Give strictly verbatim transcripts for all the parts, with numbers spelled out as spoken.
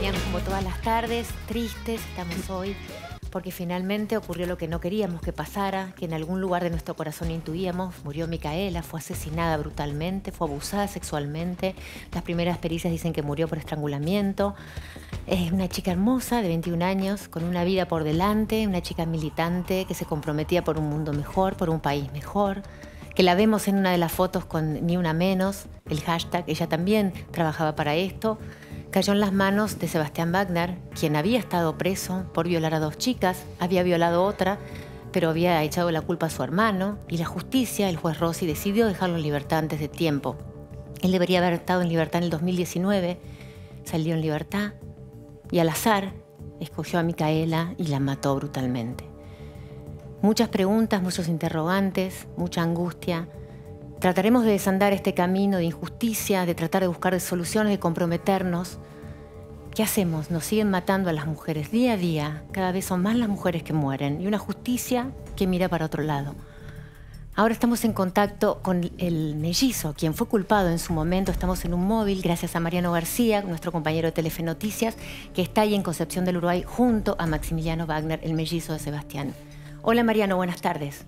Sebastián, como todas las tardes, tristes estamos hoy porque finalmente ocurrió lo que no queríamos que pasara, que en algún lugar de nuestro corazón intuíamos. Murió Micaela, fue asesinada brutalmente, fue abusada sexualmente. Las primeras pericias dicen que murió por estrangulamiento. Es una chica hermosa de veintiún años, con una vida por delante, una chica militante que se comprometía por un mundo mejor, por un país mejor, que la vemos en una de las fotos con Ni Una Menos, el hashtag. Ella también trabajaba para esto. Cayó en las manos de Sebastián Wagner, quien había estado preso por violar a dos chicas, había violado a otra, pero había echado la culpa a su hermano, y la justicia, el juez Rossi, decidió dejarlo en libertad antes de tiempo. Él debería haber estado en libertad en el dos mil diecinueve, salió en libertad, y al azar escogió a Micaela y la mató brutalmente. Muchas preguntas, muchos interrogantes, mucha angustia. Trataremos de desandar este camino de injusticia, de tratar de buscar soluciones, de comprometernos. ¿Qué hacemos? Nos siguen matando a las mujeres día a día. Cada vez son más las mujeres que mueren y una justicia que mira para otro lado. Ahora estamos en contacto con el mellizo, quien fue culpado en su momento. Estamos en un móvil gracias a Mariano García, nuestro compañero de Telefe Noticias, que está ahí en Concepción del Uruguay junto a Maximiliano Wagner, el mellizo de Sebastián. Hola Mariano, buenas tardes.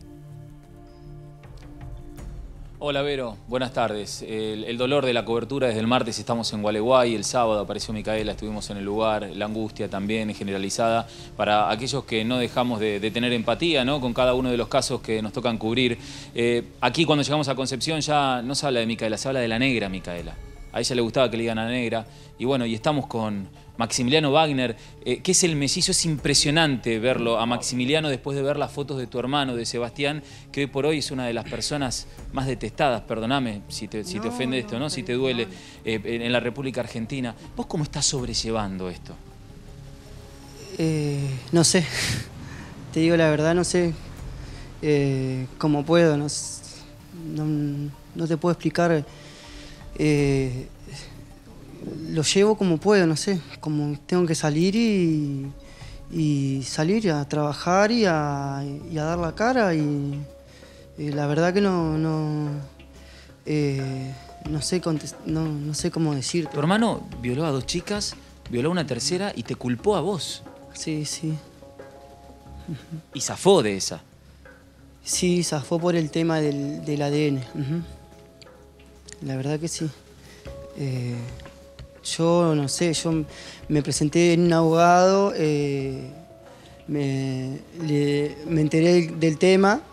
Hola Vero, buenas tardes. El, el dolor de la cobertura desde el martes, estamos en Gualeguay, el sábado apareció Micaela, estuvimos en el lugar, la angustia también generalizada para aquellos que no dejamos de, de tener empatía, ¿no?, con cada uno de los casos que nos tocan cubrir. Eh, aquí cuando llegamos a Concepción ya no se habla de Micaela, se habla de la negra Micaela. A ella le gustaba que le digan a la negra. Y bueno, y estamos con Maximiliano Wagner, eh, que es el mellizo. Es impresionante verlo a Maximiliano después de ver las fotos de tu hermano, de Sebastián, que hoy por hoy es una de las personas más detestadas, perdóname si te, si te No, ofende no, esto, ¿no? Si te duele, eh, en la República Argentina. ¿Vos cómo estás sobrellevando esto? Eh, no sé, te digo la verdad, no sé eh, cómo puedo, no, no, no te puedo explicar. Eh, lo llevo como puedo, no sé, como tengo que salir y, y salir a trabajar y a, y a dar la cara y, y la verdad que no no, eh, no, sé no, no sé cómo decirte. Tu hermano violó a dos chicas, violó a una tercera y te culpó a vos. Sí, sí. Y zafó de esa. Sí, zafó por el tema del, del A D N. Uh-huh. La verdad que sí. Eh, yo no sé, yo me presenté en un abogado, eh, me, le, me enteré del, del tema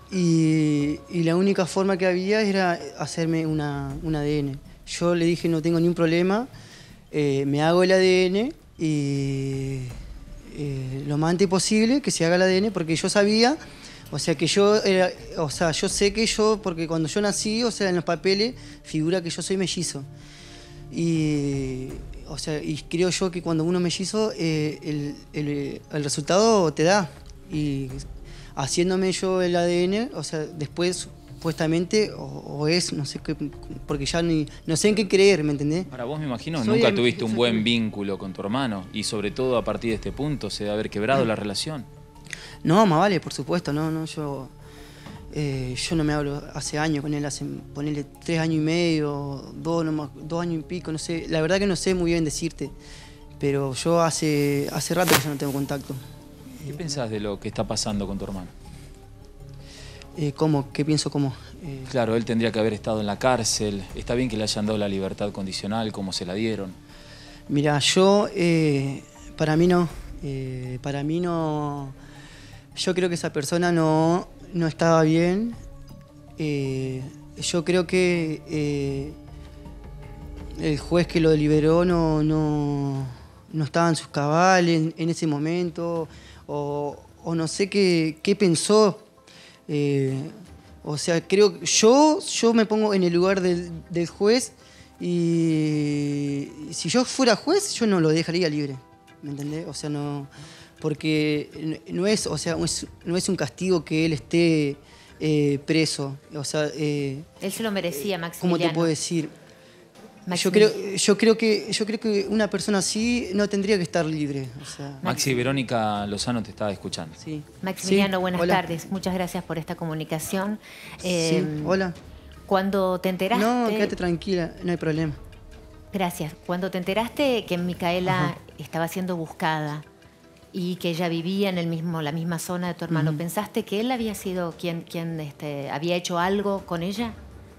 y, y la única forma que había era hacerme una, un A D N. Yo le dije no tengo ningún problema, eh, me hago el A D N y eh, lo más antes posible que se haga el A D N porque yo sabía. O sea que yo era, o sea, yo sé que yo, porque cuando yo nací, o sea, en los papeles figura que yo soy mellizo. Y, o sea, y creo yo que cuando uno es mellizo, eh, el, el, el resultado te da. Y haciéndome yo el A D N, o sea, después supuestamente, o, o es, no sé qué, porque ya ni, no sé en qué creer, ¿me entendés? Para vos me imagino, Soy nunca el, tuviste un buen el, vínculo con tu hermano y sobre todo a partir de este punto se debe haber quebrado la relación. No, más vale, por supuesto, no, no, yo, eh, yo no me hablo hace años con él, hace, ponerle tres años y medio, dos, no, dos años y pico, no sé, la verdad que no sé muy bien decirte, pero yo hace, hace rato que ya no tengo contacto. ¿Qué eh, pensás de lo que está pasando con tu hermano? Eh, ¿Cómo? ¿Qué pienso cómo? Eh, claro, él tendría que haber estado en la cárcel, está bien que le hayan dado la libertad condicional, como se la dieron. Mira, yo, eh, para mí no, eh, para mí no... Yo creo que esa persona no, no estaba bien. Eh, yo creo que eh, el juez que lo liberó no, no, no estaba en sus cabales en, en ese momento. O, o no sé qué, qué pensó. Eh, o sea, creo que yo, yo me pongo en el lugar del, del juez y si yo fuera juez, yo no lo dejaría libre. ¿Me entendés? O sea, no... Porque no es, o sea, no es un castigo que él esté eh, preso. O sea, eh, él se lo merecía, Maximiliano. ¿Cómo te puedo decir? Yo creo, yo, creo que, yo creo que una persona así no tendría que estar libre. O sea. Maxi, Verónica Lozano te estaba escuchando. Sí. Maximiliano, sí, buenas hola. tardes. Muchas gracias por esta comunicación. Eh, sí, hola. Cuando te enteraste... No, quédate tranquila, no hay problema. Gracias. Cuando te enteraste que Micaela estaba siendo buscada y que ella vivía en el mismo, la misma zona de tu hermano, uh-huh. ¿pensaste que él había sido quien, quien este, había hecho algo con ella?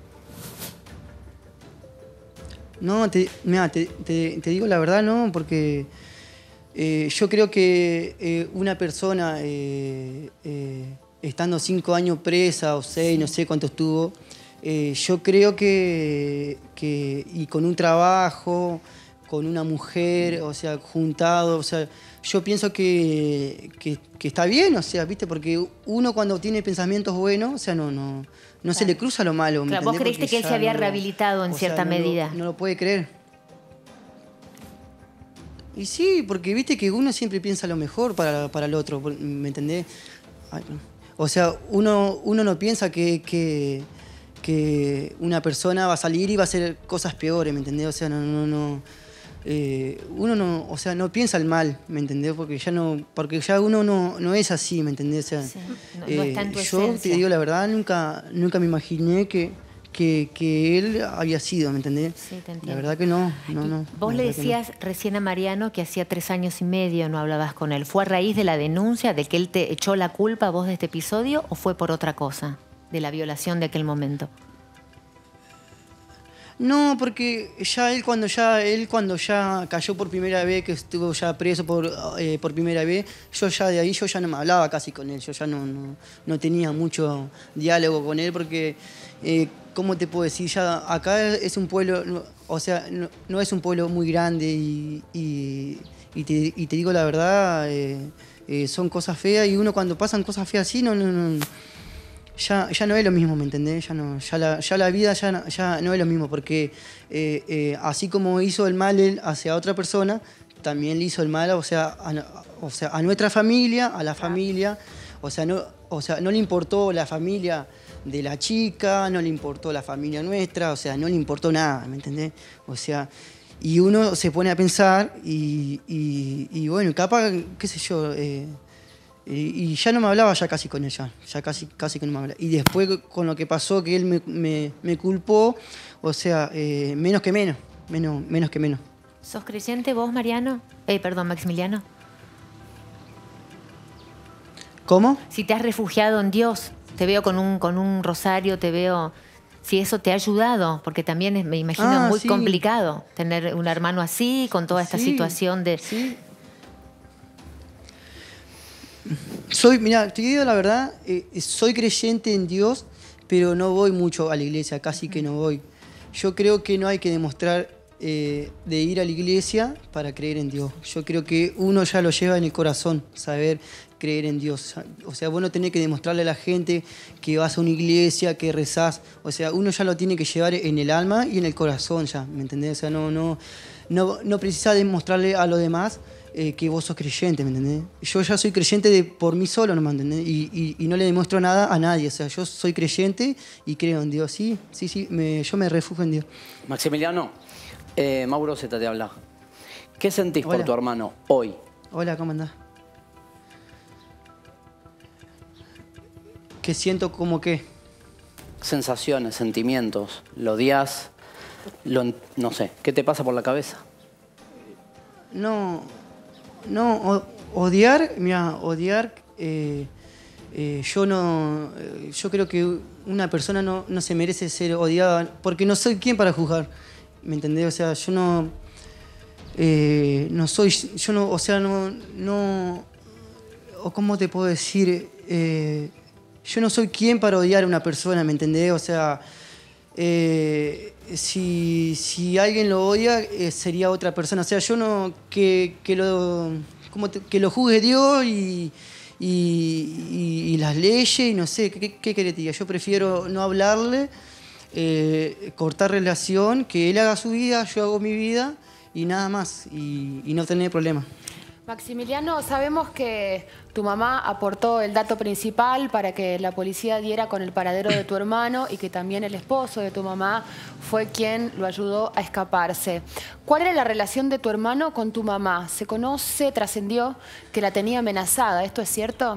No, te, mira, te, te, te digo la verdad, no, porque eh, yo creo que eh, una persona eh, eh, estando cinco años presa o seis, sí. no sé cuánto estuvo, eh, yo creo que, que y con un trabajo, con una mujer, o sea, juntado, o sea, yo pienso que, que, que está bien, o sea, ¿viste? Porque uno cuando tiene pensamientos buenos, o sea, no, no, no claro. se le cruza lo malo. Claro, vos creíste que él se había no rehabilitado lo, en cierta sea, no medida. Lo, no lo puede creer. Y sí, porque viste que uno siempre piensa lo mejor para, para el otro, ¿me entendés? Ay, o sea, uno, uno no piensa que, que, que una persona va a salir y va a hacer cosas peores, ¿me entendés? O sea, no, no, no. Eh, uno no, o sea, no piensa el mal, ¿me entendés? Porque ya no, porque ya uno no, no es así, ¿me entendés? O sea, sí, no, eh, no está en tu yo esencia. te digo la verdad, nunca, nunca me imaginé que, que, que él había sido, ¿me entendés? Sí, te entiendo. La verdad que no, no, no. Vos le decías no. recién a Mariano que hacía tres años y medio no hablabas con él. ¿Fue a raíz de la denuncia, de que él te echó la culpa a vos de este episodio, o fue por otra cosa, de la violación de aquel momento? No, porque ya él cuando ya él cuando ya cayó por primera vez, que estuvo ya preso por, eh, por primera vez, yo ya de ahí yo ya no me hablaba casi con él, yo ya no, no, no tenía mucho diálogo con él porque, eh, ¿cómo te puedo decir? Ya acá es un pueblo, no, o sea, no, no es un pueblo muy grande y, y, y, te, y te digo la verdad, eh, eh, son cosas feas y uno cuando pasan cosas feas así no... no, no Ya, ya no es lo mismo, ¿me entendés? Ya, no, ya, la, ya la vida ya, ya no es lo mismo, porque eh, eh, así como hizo el mal él hacia otra persona, también le hizo el mal, o sea, a, o sea, a nuestra familia, a la familia, o sea, no, o sea, no le importó la familia de la chica, no le importó la familia nuestra, o sea, no le importó nada, ¿me entendés? O sea, y uno se pone a pensar y, y, y bueno, capaz, qué sé yo... Eh, Y ya no me hablaba ya casi con ella, ya casi, casi que no me hablaba. Y después con lo que pasó, que él me, me, me culpó, o sea, eh, menos que menos, menos, menos que menos. ¿Sos creyente vos, Mariano? Eh, perdón, Maximiliano. ¿Cómo? Si te has refugiado en Dios, te veo con un, con un rosario, te veo... Si eso te ha ayudado, porque también es, me imagino ah, muy sí. complicado tener un hermano así, con toda esta sí, situación de... Sí. Soy, mira, te digo la verdad, eh, soy creyente en Dios, pero no voy mucho a la iglesia, casi que no voy. Yo creo que no hay que demostrar eh, de ir a la iglesia para creer en Dios. Yo creo que uno ya lo lleva en el corazón, saber creer en Dios. O sea, vos no tenés que demostrarle a la gente que vas a una iglesia, que rezás. O sea, uno ya lo tiene que llevar en el alma y en el corazón ya, ¿me entendés? O sea, no, no, no, no precisás demostrarle a los demás Eh, que vos sos creyente, ¿me entendés? Yo ya soy creyente de por mí solo, ¿no me entendés? Y, y, y no le demuestro nada a nadie, o sea, yo soy creyente y creo en Dios, sí, sí, sí, me, yo me refugio en Dios. Maximiliano, eh, Mauro Zeta te habla. ¿Qué sentís Hola. por tu hermano hoy? Hola, ¿cómo andás? ¿Qué siento como qué? Sensaciones, sentimientos, ¿lo odias? Lo, no sé, ¿qué te pasa por la cabeza? No... No, odiar, mira, odiar, eh, eh, yo no, yo creo que una persona no, no se merece ser odiada, porque no soy quien para juzgar, ¿me entendés? O sea, yo no, eh, no soy, yo no, o sea, no, no, o cómo te puedo decir, eh, yo no soy quien para odiar a una persona, ¿me entendés? O sea, eh, Si, si alguien lo odia, eh, sería otra persona. O sea, yo no... Que, que, lo, como te, que lo juzgue Dios y, y, y, y las leyes y no sé, ¿qué, qué querés que diga? Yo prefiero no hablarle, eh, cortar relación, que él haga su vida, yo hago mi vida y nada más, y, y no tener problemas. Maximiliano, sabemos que tu mamá aportó el dato principal para que la policía diera con el paradero de tu hermano y que también el esposo de tu mamá fue quien lo ayudó a escaparse. ¿Cuál era la relación de tu hermano con tu mamá? Se conoce, trascendió que la tenía amenazada. ¿Esto es cierto?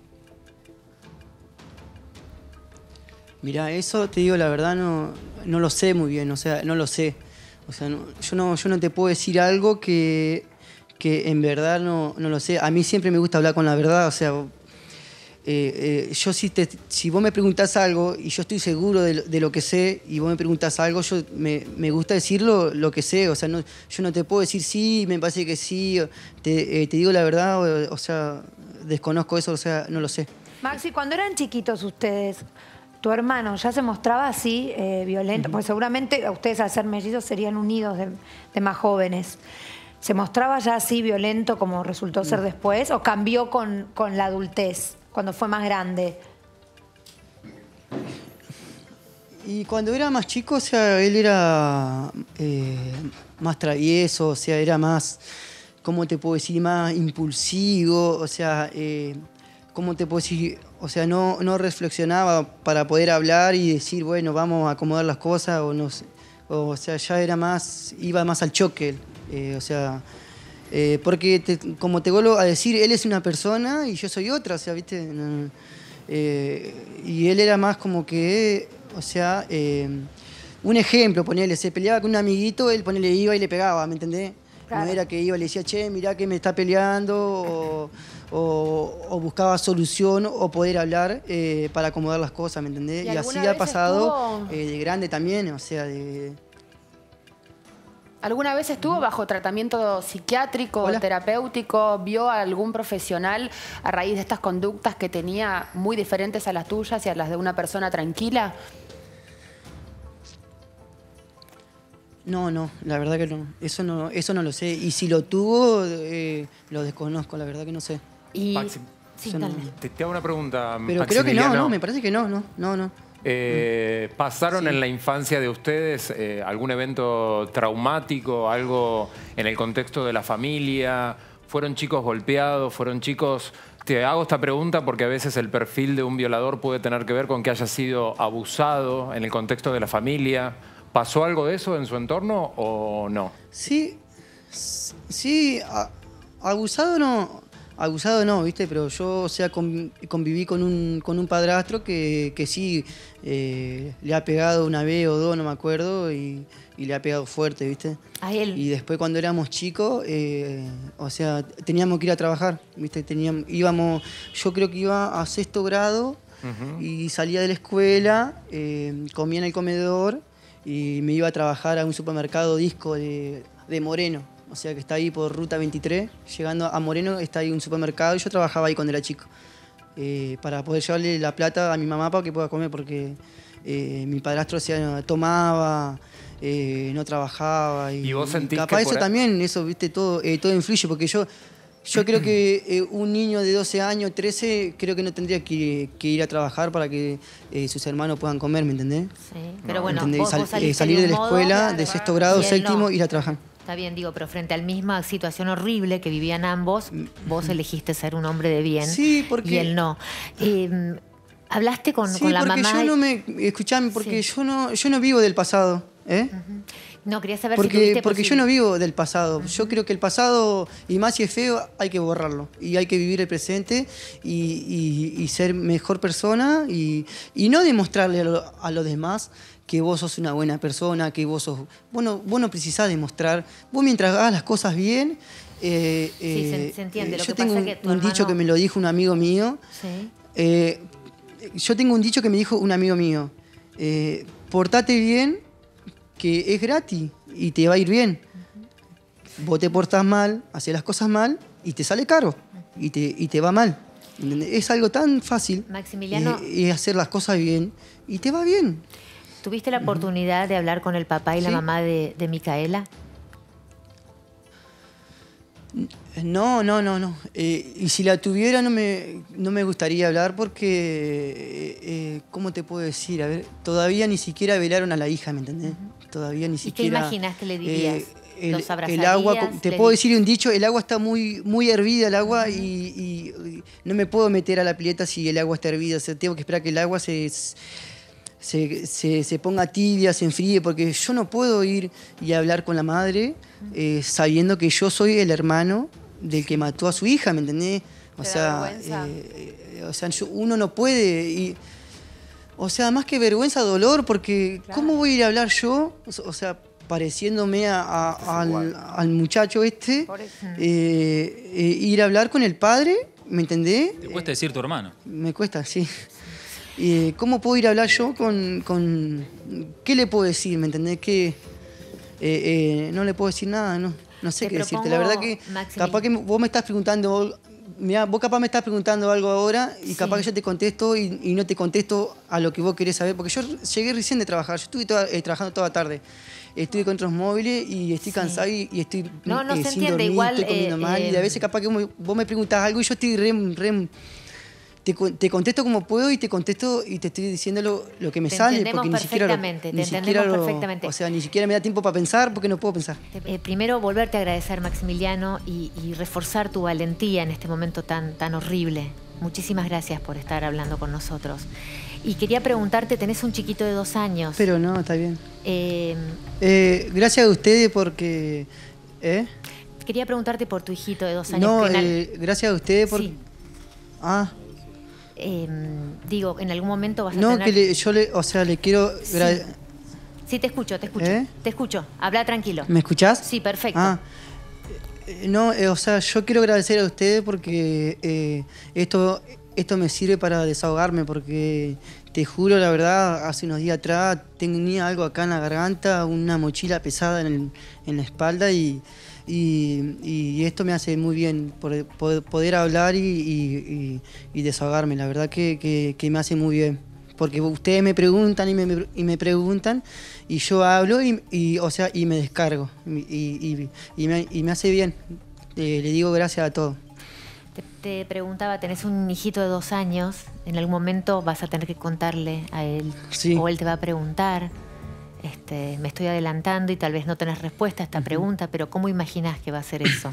Mirá, eso te digo la verdad, no, no lo sé muy bien, o sea, no lo sé. O sea, no, yo, no, yo no te puedo decir algo que... que en verdad no, no lo sé. A mí siempre me gusta hablar con la verdad, o sea, eh, eh, yo si, te, si vos me preguntás algo y yo estoy seguro de, de lo que sé y vos me preguntás algo, yo me, me gusta decirlo lo que sé, o sea, no, yo no te puedo decir sí, me parece que sí, te, eh, te digo la verdad, o, o sea, desconozco eso, o sea, no lo sé. Maxi, cuando eran chiquitos ustedes, ¿tu hermano ya se mostraba así, eh, violento? Uh-huh. Porque seguramente ustedes al ser mellizos serían unidos de, de más jóvenes. ¿Se mostraba ya así violento como resultó ser después o cambió con, con la adultez, cuando fue más grande? Y cuando era más chico, o sea, él era eh, más travieso, o sea, era más, ¿cómo te puedo decir? Más impulsivo, o sea, eh, ¿cómo te puedo decir? O sea, no, no reflexionaba para poder hablar y decir, bueno, vamos a acomodar las cosas, o no sé. O sea, ya era más, iba más al choque. Eh, o sea, eh, porque te, como te vuelvo a decir, él es una persona y yo soy otra, o sea, ¿viste? No, eh, y él era más como que, o sea, eh, un ejemplo, ponele, se peleaba con un amiguito, él ponele, iba y le pegaba, ¿me entendés? Claro. No era que iba y le decía, che, mirá que me está peleando, o, o, o buscaba solución o poder hablar eh, para acomodar las cosas, ¿me entendés? Y, y así ha pasado estuvo... eh, de grande también, o sea, de... ¿Alguna vez estuvo bajo tratamiento psiquiátrico o terapéutico? ¿Vio a algún profesional a raíz de estas conductas que tenía muy diferentes a las tuyas y a las de una persona tranquila? No, no, la verdad que no. Eso no, eso no lo sé. Y si lo tuvo, eh, lo desconozco, la verdad que no sé. Y... Maxi, sí, no. te, te hago una pregunta, Pero creo que no, no, me parece que no, no, no, no. Eh, ¿Pasaron sí. en la infancia de ustedes eh, algún evento traumático, algo en el contexto de la familia? ¿Fueron chicos golpeados? ¿Fueron chicos...? Te hago esta pregunta porque a veces el perfil de un violador puede tener que ver con que haya sido abusado en el contexto de la familia. ¿Pasó algo de eso en su entorno o no? Sí, sí, a, abusado no... Abusado no, ¿viste? Pero yo, o sea, conviví con un, con un padrastro que, que sí eh, le ha pegado una vez o dos, no me acuerdo, y, y le ha pegado fuerte, ¿viste? A él. Y después cuando éramos chicos, eh, o sea, teníamos que ir a trabajar, ¿viste? Teníamos, íbamos, yo creo que iba a sexto grado uh-huh. y salía de la escuela, eh, comía en el comedor y me iba a trabajar a un supermercado Disco de, de Moreno. O sea, que está ahí por Ruta veintitrés, llegando a Moreno está ahí un supermercado y yo trabajaba ahí cuando era chico. Eh, para poder llevarle la plata a mi mamá para que pueda comer, porque eh, mi padrastro o sea, tomaba, eh, no trabajaba. Y, ¿Y vos sentís capaz que eso por... también, eso, viste, todo, eh, todo influye, porque yo, yo creo que eh, un niño de doce años, trece, creo que no tendría que, que ir a trabajar para que eh, sus hermanos puedan comer, ¿me entendés? Sí, pero bueno, vos, Sal, vos eh, salir de, de la modo, escuela, claro, de sexto grado, séptimo, no. ir a trabajar. Está bien, digo, pero frente a la misma situación horrible que vivían ambos, vos elegiste ser un hombre de bien sí, porque... y él no. Eh, ¿Hablaste con, sí, con la porque mamá? Yo no me, escuchame, porque sí. yo, no, yo no vivo del pasado. ¿eh? Uh-huh. No, quería saber porque, si tuviste Porque posible. yo no vivo del pasado. Uh-huh. Yo creo que el pasado, y más si es feo, hay que borrarlo. Y hay que vivir el presente y, y, y ser mejor persona y, y no demostrarle a, lo, a los demás que vos sos una buena persona, que vos sos... Bueno, vos no precisás demostrar. Vos mientras hagas las cosas bien... Eh, sí, eh, se, se entiende. Eh, Lo yo que tengo pasa un, que tu un hermano... dicho que me lo dijo un amigo mío. Sí. Eh, yo tengo un dicho que me dijo un amigo mío. Eh, portate bien, que es gratis y te va a ir bien. Uh-huh. Vos te portás mal, haces las cosas mal y te sale caro. Uh-huh. y, te, y te va mal. Es algo tan fácil. Maximiliano... Eh, hacer las cosas bien y te va bien. ¿Tuviste la oportunidad de hablar con el papá y la ¿Sí? mamá de, de Micaela? No, no, no, no. Eh, y si la tuviera no me, no me gustaría hablar porque, eh, ¿cómo te puedo decir? A ver, todavía ni siquiera velaron a la hija, ¿me entendés? Uh-huh. Todavía ni ¿Y siquiera... ¿Y qué imaginas que le dirías? Eh, el, ¿Los abrazarías? El agua, te puedo di... decir un dicho, el agua está muy, muy hervida, el agua, uh-huh. y, y, y no me puedo meter a la pileta si el agua está hervida. O sea, tengo que esperar que el agua se... Se, se, se ponga tibia, se enfríe, porque yo no puedo ir y hablar con la madre eh, sabiendo que yo soy el hermano del que mató a su hija, ¿me entendés? O ¿Te sea, da vergüenza? eh, o sea yo, uno no puede, y, o sea, más que vergüenza, dolor, porque claro. ¿cómo voy a ir a hablar yo? O sea, pareciéndome a, a, al, al muchacho este, eh, eh, ir a hablar con el padre, ¿me entendés? ¿Te cuesta decir tu hermano? Me cuesta, sí. Eh, ¿Cómo puedo ir a hablar yo con, con... ¿Qué le puedo decir, me entendés? Que eh, eh, no le puedo decir nada, no, no sé Te qué decirte. propongo, La verdad que Maxi, capaz que vos me estás preguntando... Mirá, vos capaz me estás preguntando algo ahora y Sí. capaz que yo te contesto y, y no te contesto a lo que vos querés saber, porque yo llegué recién de trabajar, yo estuve toda, eh, trabajando toda la tarde, estuve con otros móviles y estoy Sí. cansado y, y estoy No, no eh, se sin entiende, dormir, igual, estoy comiendo eh, mal y eh, a veces capaz que vos me, vos me preguntás algo y yo estoy re... re te, con- te contesto como puedo y te contesto y te estoy diciendo lo, lo que me Te sale, entendemos porque ni siquiera, lo, perfectamente, te ni entendemos siquiera lo- perfectamente. o sea, ni siquiera me da tiempo para pensar porque no puedo pensar. Eh, primero, volverte a agradecer, Maximiliano, y, y reforzar tu valentía en este momento tan, tan horrible. Muchísimas gracias por estar hablando con nosotros. Y quería preguntarte, tenés un chiquito de dos años. Pero no, está bien. Eh, Eh, gracias a ustedes porque... ¿eh? quería preguntarte por tu hijito de dos años. No, que en al- eh, gracias a ustedes por... Sí. Ah, eh, digo, en algún momento vas a no, tener... que le- yo le, o sea, le quiero... Sí. gra- Sí, te escucho, te escucho. ¿Eh? Te escucho. Habla tranquilo. ¿Me escuchás? Sí, perfecto. Ah, eh, no, eh, o sea, yo quiero agradecer a ustedes porque eh, esto, esto me sirve para desahogarme, porque te juro, la verdad, hace unos días atrás tenía algo acá en la garganta, una mochila pesada en, el- en la espalda y, y, y esto me hace muy bien poder, poder- poder hablar y, y- y- y desahogarme, la verdad que, que- que me hace muy bien. Porque ustedes me preguntan y me, y me preguntan y yo hablo y, y, o sea, y me descargo y, y- y me, y me hace bien. Eh, le digo gracias a todos. Te, te preguntaba, tenés un hijito de dos años, en algún momento vas a tener que contarle a él, Sí. o él te va a preguntar, este, me estoy adelantando y tal vez no tenés respuesta a esta pregunta, pero ¿cómo imaginás que va a ser eso?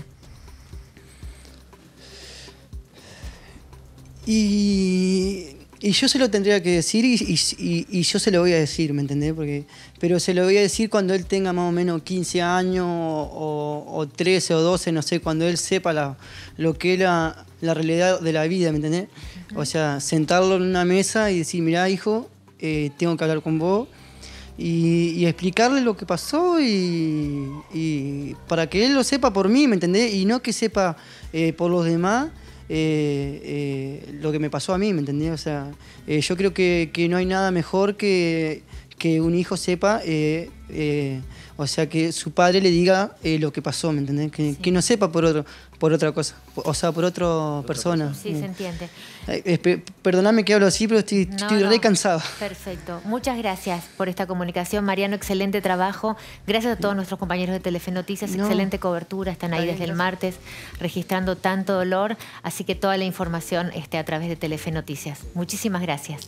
Y, y yo se lo tendría que decir y, y- y- y yo se lo voy a decir, ¿me entendés? Porque, pero se lo voy a decir cuando él tenga más o menos quince años o, o trece o doce, no sé, cuando él sepa la, lo que es la, la realidad de la vida, ¿me entendés? O sea, sentarlo en una mesa y decir, mirá, hijo, eh, tengo que hablar con vos. Y, y explicarle lo que pasó y, y para que él lo sepa por mí, ¿me entendés? Y no que sepa eh, por los demás eh, eh, lo que me pasó a mí, ¿me entendés? O sea, eh, yo creo que, que no hay nada mejor que, que un hijo sepa, eh, eh, o sea, que su padre le diga eh, lo que pasó, ¿me entendés? Que, Sí. que no sepa por otro, por otra cosa, o sea, por otra persona. Sí, se entiende. Eh, eh, pe- perdoname que hablo así, pero estoy, No, estoy no. re cansado. Perfecto. Muchas gracias por esta comunicación, Mariano. Excelente trabajo. Gracias a todos nuestros compañeros de Telefe Noticias. No. Excelente cobertura. Están ahí Está bien, desde el gracias. martes registrando tanto dolor. Así que toda la información esté a través de Telefe Noticias. Muchísimas gracias.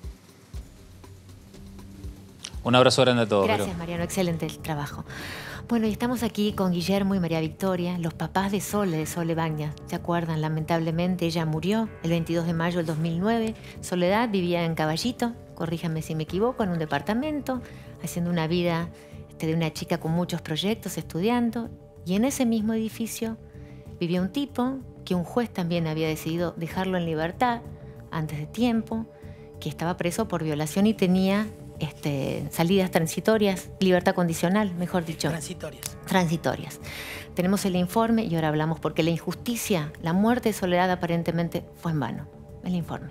Un abrazo grande a todos. Gracias, Vero. Mariano. Excelente el trabajo. Bueno, y estamos aquí con Guillermo y María Victoria, los papás de Sole, de Sole Bagna. ¿Se acuerdan? Lamentablemente ella murió el veintidós de mayo del dos mil nueve. Soledad vivía en Caballito, corríjanme si me equivoco, en un departamento, haciendo una vida este, de una chica con muchos proyectos, estudiando. Y en ese mismo edificio vivía un tipo que un juez también había decidido dejarlo en libertad antes de tiempo, que estaba preso por violación y tenía este, salidas transitorias, libertad condicional, mejor dicho. Transitorias. Transitorias. Tenemos el informe y ahora hablamos porque la injusticia, la muerte de Soledad aparentemente fue en vano. El informe.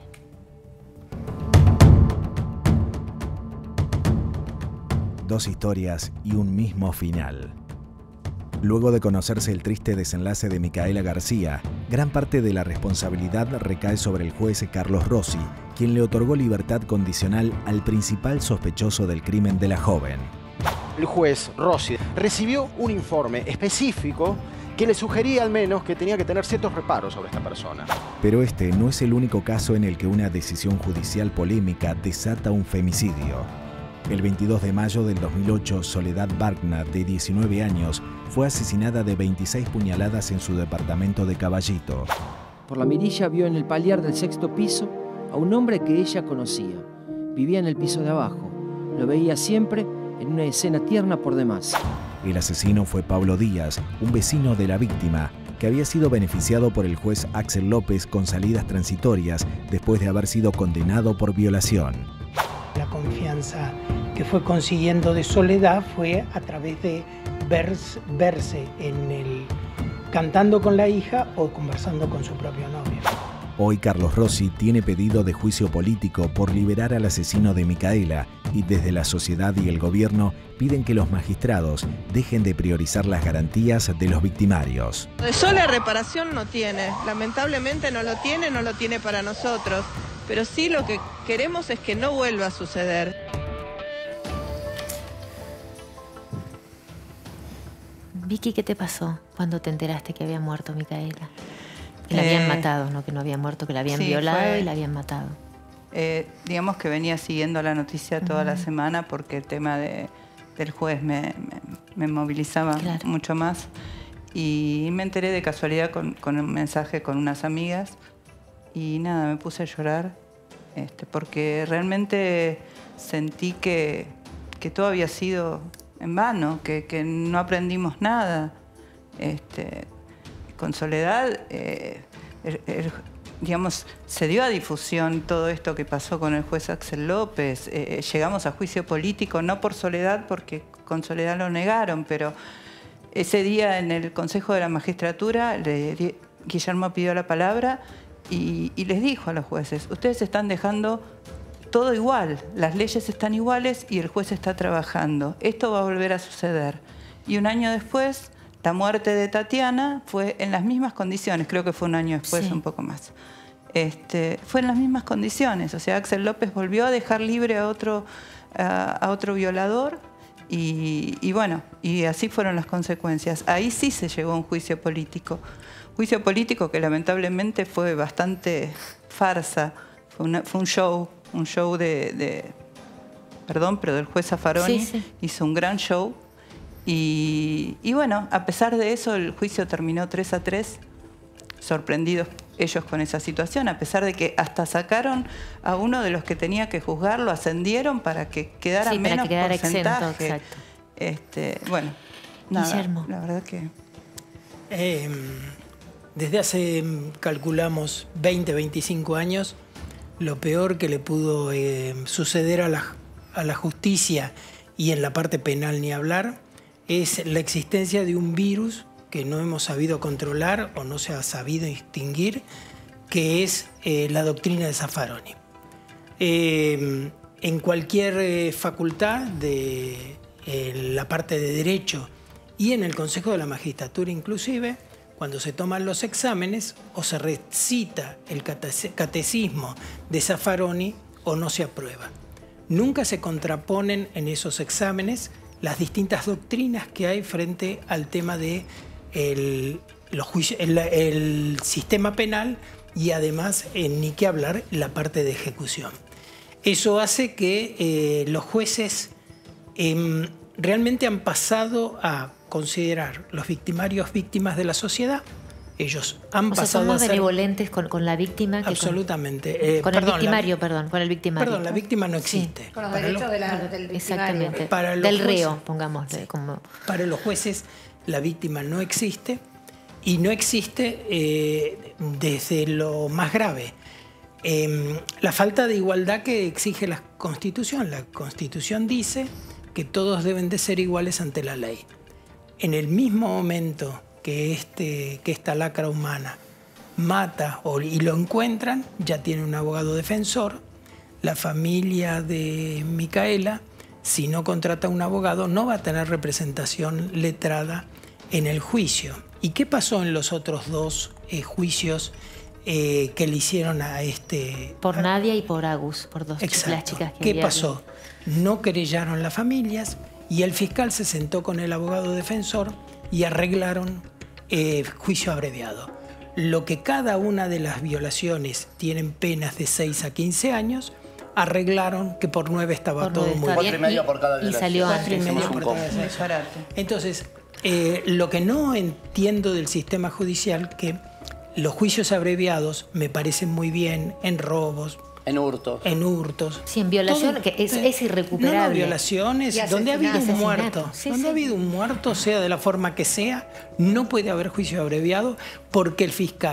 Dos historias y un mismo final. Luego de conocerse el triste desenlace de Micaela García, gran parte de la responsabilidad recae sobre el juez Carlos Rossi, quien le otorgó libertad condicional al principal sospechoso del crimen de la joven. El juez Rossi recibió un informe específico que le sugería al menos que tenía que tener ciertos reparos sobre esta persona. Pero este no es el único caso en el que una decisión judicial polémica desata un femicidio. El veintidós de mayo del dos mil ocho, Soledad Bagna, de diecinueve años, fue asesinada de veintiséis puñaladas en su departamento de Caballito. Por la mirilla vio en el paliar del sexto piso a un hombre que ella conocía. Vivía en el piso de abajo. Lo veía siempre en una escena tierna por demás. El asesino fue Pablo Díaz, un vecino de la víctima, que había sido beneficiado por el juez Axel López con salidas transitorias después de haber sido condenado por violación. La confianza que fue consiguiendo de Soledad fue a través de verse, verse en el, cantando con la hija o conversando con su propio novio. Hoy Carlos Rossi tiene pedido de juicio político por liberar al asesino de Micaela y desde la sociedad y el gobierno piden que los magistrados dejen de priorizar las garantías de los victimarios. De sola reparación no tiene, lamentablemente no lo tiene, no lo tiene para nosotros, pero sí lo que queremos es que no vuelva a suceder. Vicky, ¿qué te pasó cuando te enteraste que había muerto Micaela? Que la habían Eh, matado, no que no había muerto, que la habían sí, violado fue- y la habían matado. Eh, digamos que venía siguiendo la noticia toda la Ujú. semana porque el tema de, del juez me, me- me movilizaba Claro. mucho más. Y me enteré de casualidad con, con un mensaje con unas amigas y nada, me puse a llorar este, porque realmente sentí que, que todo había sido en vano, que, que no aprendimos nada. Este, con Soledad, eh, el- el- digamos, se dio a difusión todo esto que pasó con el juez Axel López. Eh, llegamos a juicio político, no por Soledad, porque con Soledad lo negaron, pero ese día en el Consejo de la Magistratura, le di- Guillermo pidió la palabra y, y les dijo a los jueces, ustedes están dejando todo igual, las leyes están iguales y el juez está trabajando. Esto va a volver a suceder. Y un año después, la muerte de Tatiana fue en las mismas condiciones, creo que fue un año después, Sí. un poco más. Este, fue en las mismas condiciones, o sea, Axel López volvió a dejar libre a otro, a, a otro violador y, y bueno, y así fueron las consecuencias. Ahí sí se llegó a un juicio político. Juicio político que lamentablemente fue bastante farsa, fue, una- fue un show, un show de, de- perdón, pero del juez Zaffaroni, Sí, sí. hizo un gran show. Y, y bueno, a pesar de eso, el juicio terminó tres a tres, sorprendidos ellos con esa situación, a pesar de que hasta sacaron a uno de los que tenía que juzgar, lo ascendieron para que quedara Sí, para menos que quedara exento, porcentaje. exacto. Este, bueno, nada, Guillermo. la verdad que... Eh, desde hace, calculamos, veinte, veinticinco años, lo peor que le pudo eh, suceder a la, a la justicia y en la parte penal ni hablar, es la existencia de un virus que no hemos sabido controlar o no se ha sabido extinguir, que es eh, la doctrina de Zaffaroni. Eh, en cualquier eh, facultad de eh, la parte de Derecho y en el Consejo de la Magistratura inclusive, cuando se toman los exámenes o se recita el cate- catecismo de Zaffaroni o no se aprueba. Nunca se contraponen en esos exámenes las distintas doctrinas que hay frente al tema de el, los juicios, el, el sistema penal y además, eh, ni qué hablar, la parte de ejecución. Eso hace que eh, los jueces eh, realmente han pasado a considerar los victimarios víctimas de la sociedad. Ellos han O sea, pasado son a más ser... benevolentes con, con la víctima que con- Absolutamente. Eh, con, perdón, el victimario, la- perdón, con el victimario. Perdón, la víctima no existe. Con los Para derechos los- de la- del victimario. Exactamente. Para los Del jueces- reo, pongámosle. Como... Para los jueces, la víctima no existe y no existe eh, desde lo más grave. Eh, la falta de igualdad que exige la Constitución. La Constitución dice que todos deben de ser iguales ante la ley. En el mismo momento que, este, que esta lacra humana mata o, y lo encuentran, ya tiene un abogado defensor. La familia de Micaela, si no contrata un abogado, no va a tener representación letrada en el juicio. ¿Y qué pasó en los otros dos eh, juicios eh, que le hicieron a este... Por Nadia y por Agus, por dos Exacto. las chicas que ¿Qué había- pasó? No querellaron las familias y el fiscal se sentó con el abogado defensor y arreglaron eh, juicio abreviado. Lo que cada una de las violaciones tienen penas de seis a quince años, arreglaron que por nueve estaba Por todo nueve muy está bien. bien. Cuatro y medio por cada Y salió Cuatro y antes. medio Hacemos por un cada combo. violación. Entonces, eh, lo que no entiendo del sistema judicial, que los juicios abreviados me parecen muy bien en robos, En hurtos. en hurtos. Sí, en violación, que es, eh, es irrecuperable. No, no, violaciones, Y donde ha habido un asesinato. muerto. Sí, donde sí. ha habido un muerto, sea de la forma que sea, no puede haber juicio abreviado porque el fiscal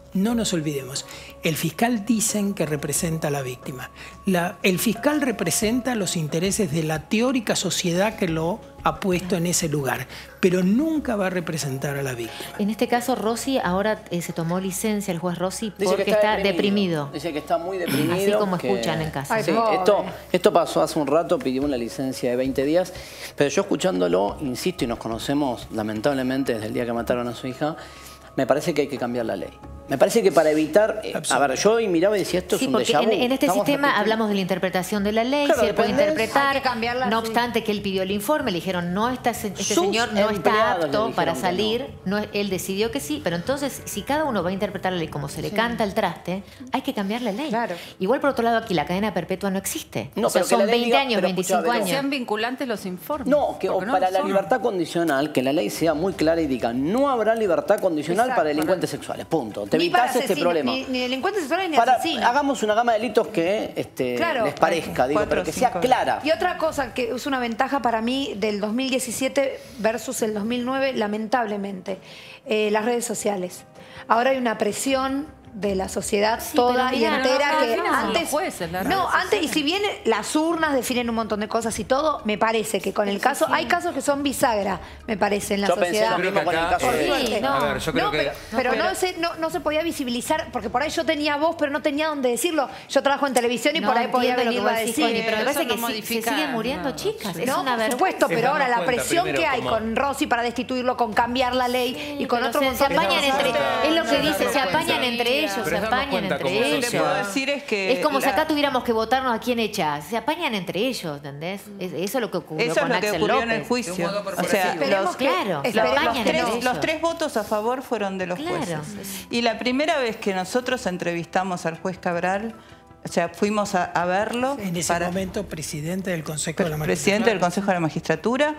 no nos olvidemos, el fiscal dicen que representa a la víctima. La, el fiscal representa los intereses de la teórica sociedad que lo ha puesto en ese lugar, pero nunca va a representar a la víctima. En este caso, Rossi ahora eh, se tomó licencia, el juez Rossi, Dice porque que está, está deprimido. deprimido. Dice que está muy deprimido. Así como que... escuchan en casa. Ay, sí, esto, esto pasó hace un rato, pidió una licencia de veinte días, pero yo escuchándolo, insisto, y nos conocemos lamentablemente desde el día que mataron a su hija, me parece que hay que cambiar la ley. Me parece que para evitar... Eh, a ver, yo miraba y decía, esto Sí, es un porque déjà vu. en, en este Estamos sistema repitiendo. hablamos de la interpretación de la ley, Claro, si él puede depende- interpretar, Hay que cambiarla, no sí. obstante que él pidió el informe, le dijeron, no, está, este Sus señor no está empleados le apto dijeron para que salir, no. es- él decidió que sí, pero entonces, si cada uno va a interpretar la ley como se le Sí. canta el traste, hay que cambiar la ley. Claro. Igual, por otro lado, aquí la cadena perpetua no existe. No, o sea, pero que la son ley veinte diga- años, pero veinticinco escuchá, Vero. años. Sean vinculantes los informes. No, que o porque no para lo la son. libertad condicional, que la ley sea muy clara y diga, no habrá libertad condicional Exacto. para delincuentes sexuales, punto. Te Ni para evitas este asesinos, problema. Ni, ni delincuentes sexuales ni Para- asesinos. hagamos una gama de delitos que este, Claro. les parezca, digo, Cuatro pero o que sea cinco. clara. Y otra cosa que es una ventaja para mí del dos mil diecisiete versus el dos mil nueve, lamentablemente, eh, las redes sociales. Ahora hay una presión de la sociedad Sí, toda pero y mirá, entera no, que no, no, antes los jueces, las no redes antes y si bien las urnas definen un montón de cosas y todo, me parece que con el caso hay casos que son bisagra, me parece, en la Yo pensé sociedad. lo mismo con el caso Por de... suerte. Sí, no. A ver, yo creo No, que... pero, pero pero- no, se, no, no se podía visibilizar, porque por ahí yo tenía voz, pero no tenía dónde decirlo. Yo trabajo en televisión y No por ahí podía entiendo lo que venirlo a vos decís, decir. Connie, pero me Eso parece no que sí- se modifica siguen muriendo nada. chicas. Es No, una por vergüenza. supuesto, Es pero ahora darnos la cuenta presión primero que hay como- con Rossi para destituirlo, con cambiar la ley y con Pero otro se, se montón de apañan cosas. entre, es lo que Pero dice, darnos se cuenta. apañan entre ellos, Pero se es darnos apañan cuenta entre como ellos. Lo que puedo sociedad. decir es que... Es como si la- acá tuviéramos que votarnos a quién echar. Se apañan entre ellos, ¿entendés? Es- eso es lo que ocurrió Eso es con lo que Axel ocurrió López. en el juicio. De un modo O sea, corporativo. Esperemos los, que- Claro, esperemos se los, apañan tres, entre los ellos. tres votos a favor fueron de los Claro. jueces. Y la primera vez que nosotros entrevistamos al juez Cabral, o sea, fuimos a, a verlo, En ese para- momento, presidente del Consejo de la Magistratura. presidente del Consejo de la Magistratura,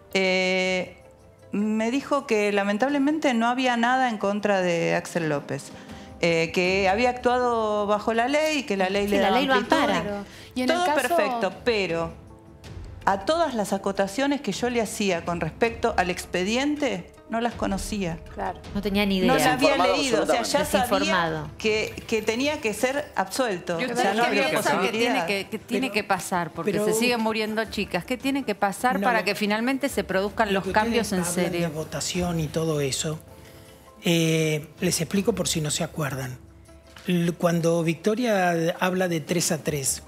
eh, me dijo que lamentablemente no había nada en contra de Axel López. Eh, que había actuado bajo la ley y que la ley Sí, le la daba ley lo amplitud. ampara. Y en Todo el caso- perfecto, pero a todas las acotaciones que yo le hacía con respecto al expediente, no las conocía. Claro. No tenía ni idea. No las había Desinformado leído, o sea, ya Desinformado. sabía que, que tenía que ser absuelto. ¿Y O sea, ustedes no qué había piensan que tiene posibilidad. que, que tiene Pero- que pasar? Porque pero- se siguen muriendo chicas. ¿Qué tiene que pasar No, para lo- que finalmente se produzcan Lo los que cambios ustedes en hablan serio? de votación y todo eso, eh, les explico por si no se acuerdan. L- Cuando Victoria habla de tres a tres,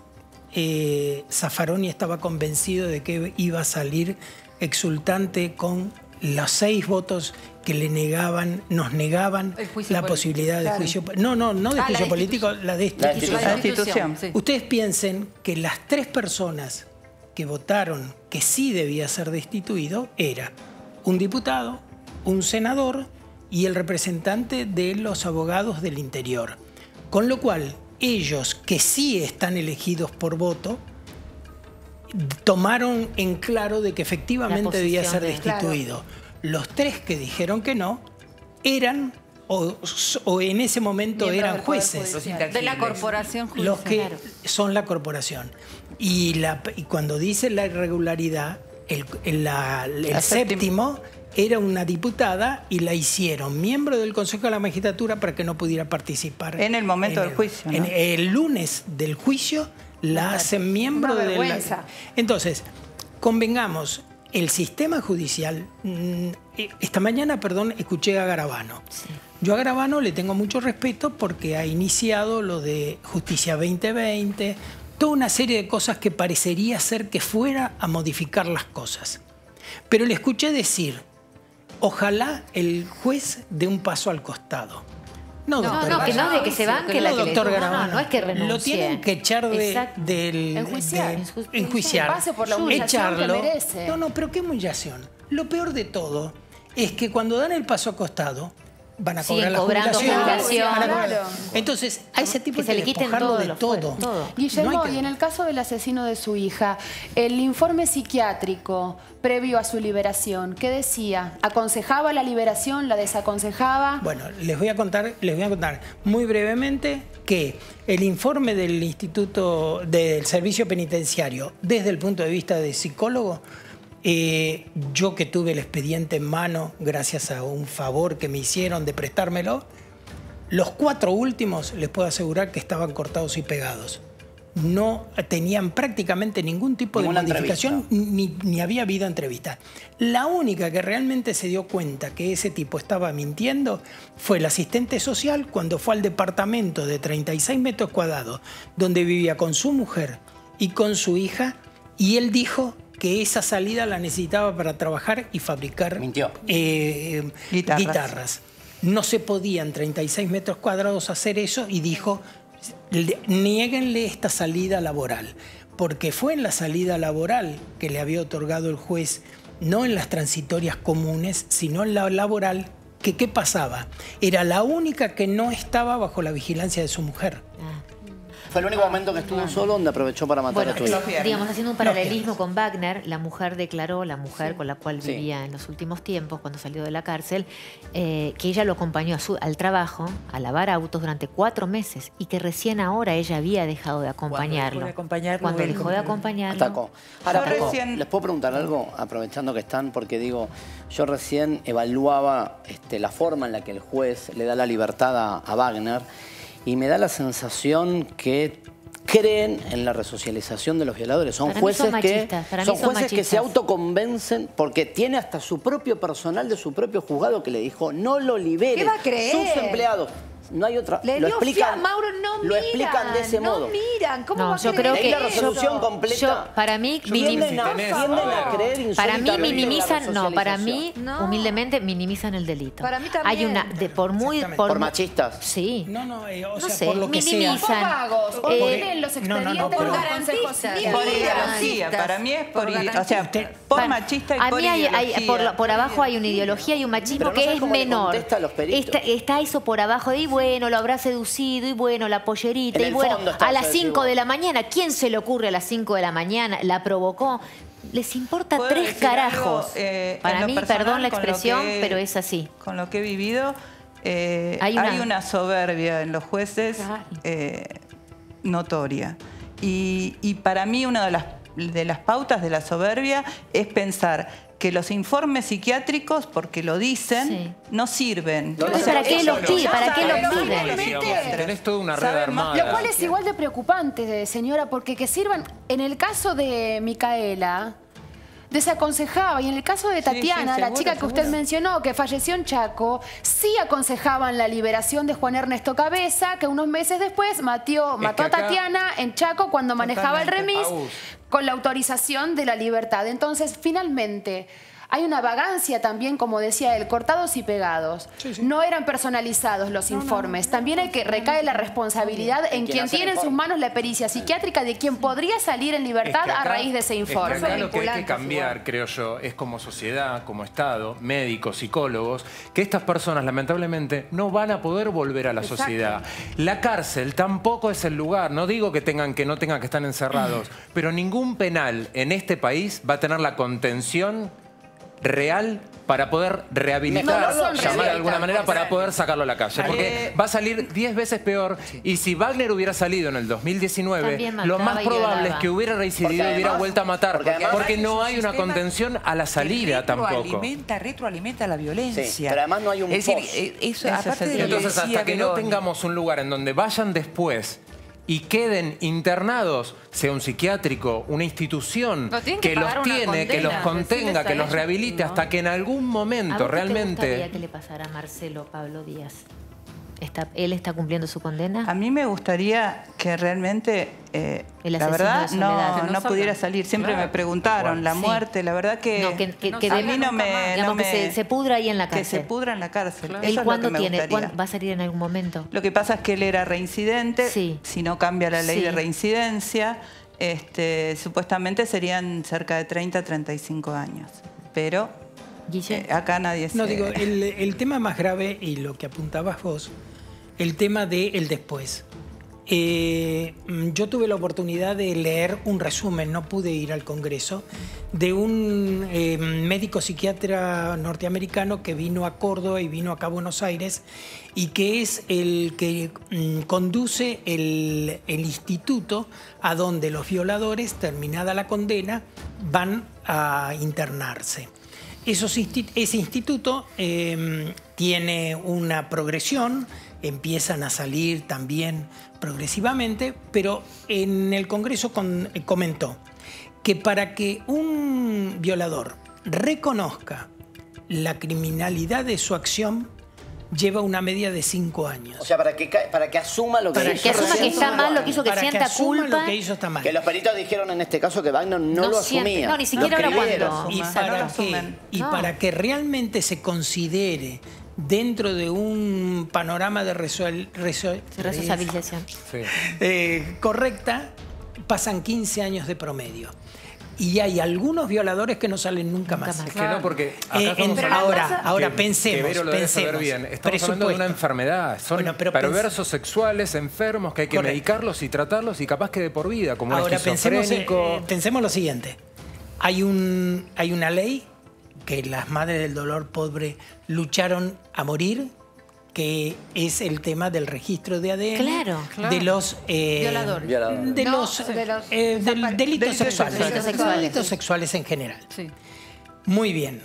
eh, Zaffaroni estaba convencido de que iba a salir exultante con los seis votos que le negaban, nos negaban El juicio la político. posibilidad de Claro. juicio. No, no, no de Ah, la juicio político, institución. la de La institución. La institución. sí. Ustedes piensen que las tres personas que votaron que sí debía ser destituido era un diputado, un senador y el representante de los abogados del interior. Con lo cual, ellos que sí están elegidos por voto, tomaron en claro de que efectivamente La debía posición ser de- destituido. Los tres que dijeron que no eran o, o en ese momento Miembros eran del Poder jueces. Judicial. De la corporación judicial. Los que Claro. son la corporación. Y, la, y cuando dice la irregularidad, el, el- la- el La séptimo era una diputada y la hicieron miembro del Consejo de la Magistratura para que no pudiera participar. En el momento en del juicio, ¿no? en el lunes del juicio la hacen miembro Una de la... vergüenza. Entonces, convengamos, el sistema judicial... mm, Esta mañana, perdón, escuché a Garabano. Yo a Garabano le tengo mucho respeto porque ha iniciado lo de Justicia veinte veinte, toda una serie de cosas que parecería ser que fuera a modificar las cosas. Pero le escuché decir, ojalá el juez dé un paso al costado. No, No, doctor no, que no es de que Garabano. se banque No, la que le doctor no, no, Garabano. no es que renuncie. Lo tienen que echar de, Exacto. del... Enjuiciar. de- enjuiciar. Que pase por la humillación que Echarlo. merece. No, no, pero qué humillación. Lo peor de todo es que cuando dan el paso a costado, van a cobrar Siguen la cobrando jubilación. jubilación. van a cobrar- Claro. Entonces, a ese tipo Que hay se que le quiten despojarlo todo de lo todo. fuerte, todo. Guillermo, No hay que- y en el caso del asesino de su hija, el informe psiquiátrico previo a su liberación, ¿qué decía? ¿Aconsejaba la liberación? ¿La desaconsejaba? Bueno, les voy a contar, les voy a contar muy brevemente que el informe del Instituto del Servicio Penitenciario, desde el punto de vista de psicólogo, eh, yo que tuve el expediente en mano, gracias a un favor que me hicieron de prestármelo, Los cuatro últimos, les puedo asegurar que estaban cortados y pegados. No tenían prácticamente ningún tipo de modificación, ni, ni había habido entrevista. La única que realmente se dio cuenta que ese tipo estaba mintiendo fue el asistente social cuando fue al departamento de treinta y seis metros cuadrados, donde vivía con su mujer y con su hija, y él dijo que esa salida la necesitaba para trabajar y fabricar eh, guitarras. guitarras. No se podía en treinta y seis metros cuadrados hacer eso y dijo... Niéguenle esta salida laboral, porque fue en la salida laboral que le había otorgado el juez, no en las transitorias comunes, sino en la laboral, que ¿qué pasaba? Era la única que no estaba bajo la vigilancia de su mujer. Ah. Fue el único momento que estuvo solo donde aprovechó para matar Bueno, a tu hija. digamos, haciendo un paralelismo con Wagner, la mujer declaró, la mujer Sí. con la cual Sí. vivía en los últimos tiempos, cuando salió de la cárcel, eh, que ella lo acompañó a su, al trabajo, a lavar autos durante cuatro meses y que recién ahora ella había dejado de acompañarlo. Cuando dejó de acompañarlo, Cuando él- dejó de acompañarlo. Atacó. Ahora, Yo perdón, recién- ¿les puedo preguntar algo? Aprovechando que están, porque digo, yo recién evaluaba este, la forma en la que el juez le da la libertad a, a Wagner y me da la sensación que creen en la resocialización de los violadores. Son Para mí jueces, son que, machistas, para mí son son jueces que se machistas. autoconvencen porque tiene hasta su propio personal de su propio juzgado que le dijo no lo liberen. ¿Qué va a creer? Sus empleados. No hay otra. Le lo dio explican, fiaca, Mauro, no lo miran, explican de ese no modo. miran, ¿cómo No, va a yo creer creo Leí que la resolución yo- completa. yo- para mí, Tienden a, minim- tienden a creer Para mí insólitamente minimizan, la no, para mí resocialización. No. humildemente minimizan el delito. Para mí también. Hay una de, por muy Exactamente. Por mu- machistas. Sí. No, no, eh, o No sea, sé, por lo que sea. minimizan. Por vagos, o Eh, tienen los no, no, no, expedientes pero- con el Consejo Civil. Por ideología, para mí es por, ide- o sea, Usted- por Bueno, machista y a por mí hay, hay- ideología. por, la- por abajo hay una ideología y un machismo Pero no que sabes es cómo le menor. contesta a los peritos. Está, está eso por abajo de, y bueno, lo habrá seducido, y bueno, la pollerita, En y el bueno, fondo está a las eso de cinco decir, de la mañana, ¿quién se le ocurre a las cinco de la mañana? La provocó. Les importa ¿Puedo tres decir carajos. algo, eh, en Para lo mí, personal, perdón la con lo expresión, que- pero es así. Con lo que he vivido, eh, Hay hay, una- una... soberbia en los jueces eh, notoria. Y, y para mí una de las, de las pautas de la soberbia es pensar que los informes psiquiátricos, porque lo dicen, Sí. no sirven. Entonces, ¿para qué los pide? ¿Para qué los piden? Tenés toda una red Saben más. armada. Lo cual es igual de preocupante, señora, porque que sirvan, en el caso de Micaela, desaconsejaba, y en el caso de Tatiana, sí, la seguro, chica que usted seguro. mencionó, que falleció en Chaco, sí aconsejaban la liberación de Juan Ernesto Cabeza, que unos meses después mató, mató que acá- a Tatiana en Chaco cuando manejaba el Totalmente. remis Agus. con la autorización de la libertad. Entonces, finalmente... Hay una vagancia también, como decía él, cortados y pegados. No eran personalizados los informes. También hay que recae la responsabilidad en En quien quien hace el tiene en sus informe. manos la pericia psiquiátrica de quien podría salir en libertad Es que acá- a raíz de ese es que informe. acá lo que hay que Vinculantes cambiar, igual. creo yo, es como sociedad, como Estado, médicos, psicólogos, que estas personas lamentablemente no van a poder volver a la Exacto. sociedad. La cárcel tampoco es el lugar. No digo que tengan que no tengan que estar encerrados, pero ningún penal en este país va a tener la contención real para poder rehabilitar, No, no son llamar de alguna rehabilitar, manera, para poder sacarlo a la calle. Porque Eh, va a salir diez veces peor. Y si Wagner hubiera salido en el dos mil diecinueve, También lo mataba más y probable violaba. es que hubiera reincidido Porque y hubiera además- vuelto a matar. porque Porque, además- no hay una sistema contención a la salida tampoco. Retroalimenta, retroalimenta la violencia. Sí, pero además no hay un Es decir, post. eh, eso, Ese aparte es el de lo que Entonces, decía hasta que no Veroni. tengamos un lugar en donde vayan después y queden internados, sea un psiquiátrico, una institución No, tienen que que los pagar una tiene, que los condena, contenga, decirles a que los ellos, rehabilite, ¿no? hasta que en algún ¿A momento vos qué te realmente... gustaría que le pasara a Marcelo Pablo Díaz? ¿Está, ¿Él está cumpliendo su condena? A mí me gustaría que realmente, eh, El la asesino verdad, de Soledad. no, Que no, no salga. pudiera salir. Siempre Claro. me preguntaron, la Sí. muerte, la verdad que, No, que, que, no que a de- mí no me... digamos, no me- que se, se pudra ahí en la que cárcel. se pudra en la cárcel. Eso ¿Él es lo cuándo que me tiene? gustaría. ¿Cuándo- ¿Va a salir en algún momento? Lo que pasa es que él era reincidente, Sí. si no cambia la ley Sí. de reincidencia, este, supuestamente serían cerca de treinta, treinta y cinco años. Pero Guille. eh, acá nadie se... No, digo, el, el tema más grave, y lo que apuntabas vos, el tema del después. Eh, yo tuve la oportunidad de leer un resumen, no pude ir al Congreso, de un eh, médico psiquiatra norteamericano que vino a Córdoba y vino acá a Buenos Aires y que es el que mm, conduce el, el instituto a donde los violadores, terminada la condena, van a internarse. Esos insti- ese instituto eh, tiene una progresión. empiezan a salir también progresivamente, pero en el Congreso con, comentó que para que un violador reconozca la criminalidad de su acción, lleva una media de cinco años. O sea, para que, para que asuma lo que para hizo. Que asuma que está mal, lo que hizo, que para sienta que asuma culpa. Lo que hizo está mal. Que los peritos dijeron en este caso que Wagner no, No lo siente, asumía. no, ni siquiera Lo ahora escribieron. cuando- Y, O sea, no para, lo que, asumen. y No. para que realmente se considere dentro de un panorama de resol- resol- Resocialización. eh, correcta, pasan quince años de promedio. Y hay algunos violadores que no salen nunca más. Es que no, porque acá Eh, estamos en- hablando- ahora, ahora que- pensemos, que Vero lo debe pensemos. saber bien. Estamos hablando de una Presupuesto. enfermedad. Son Bueno, pero perversos sexuales, enfermos, que hay que Correcto. medicarlos y tratarlos y capaz que de por vida, como un Ahora pensemos, esquizofrénico. eh, pensemos lo siguiente. Hay, un, hay una ley que las madres del dolor pobre lucharon a morir, que es el tema del registro de A D N Claro, claro. de los eh, Violadores. Violadores. de No, los, de los eh, del- delitos Delitos sexuales, sexuales. Delitos delitos sexuales en general. Sí. Muy bien,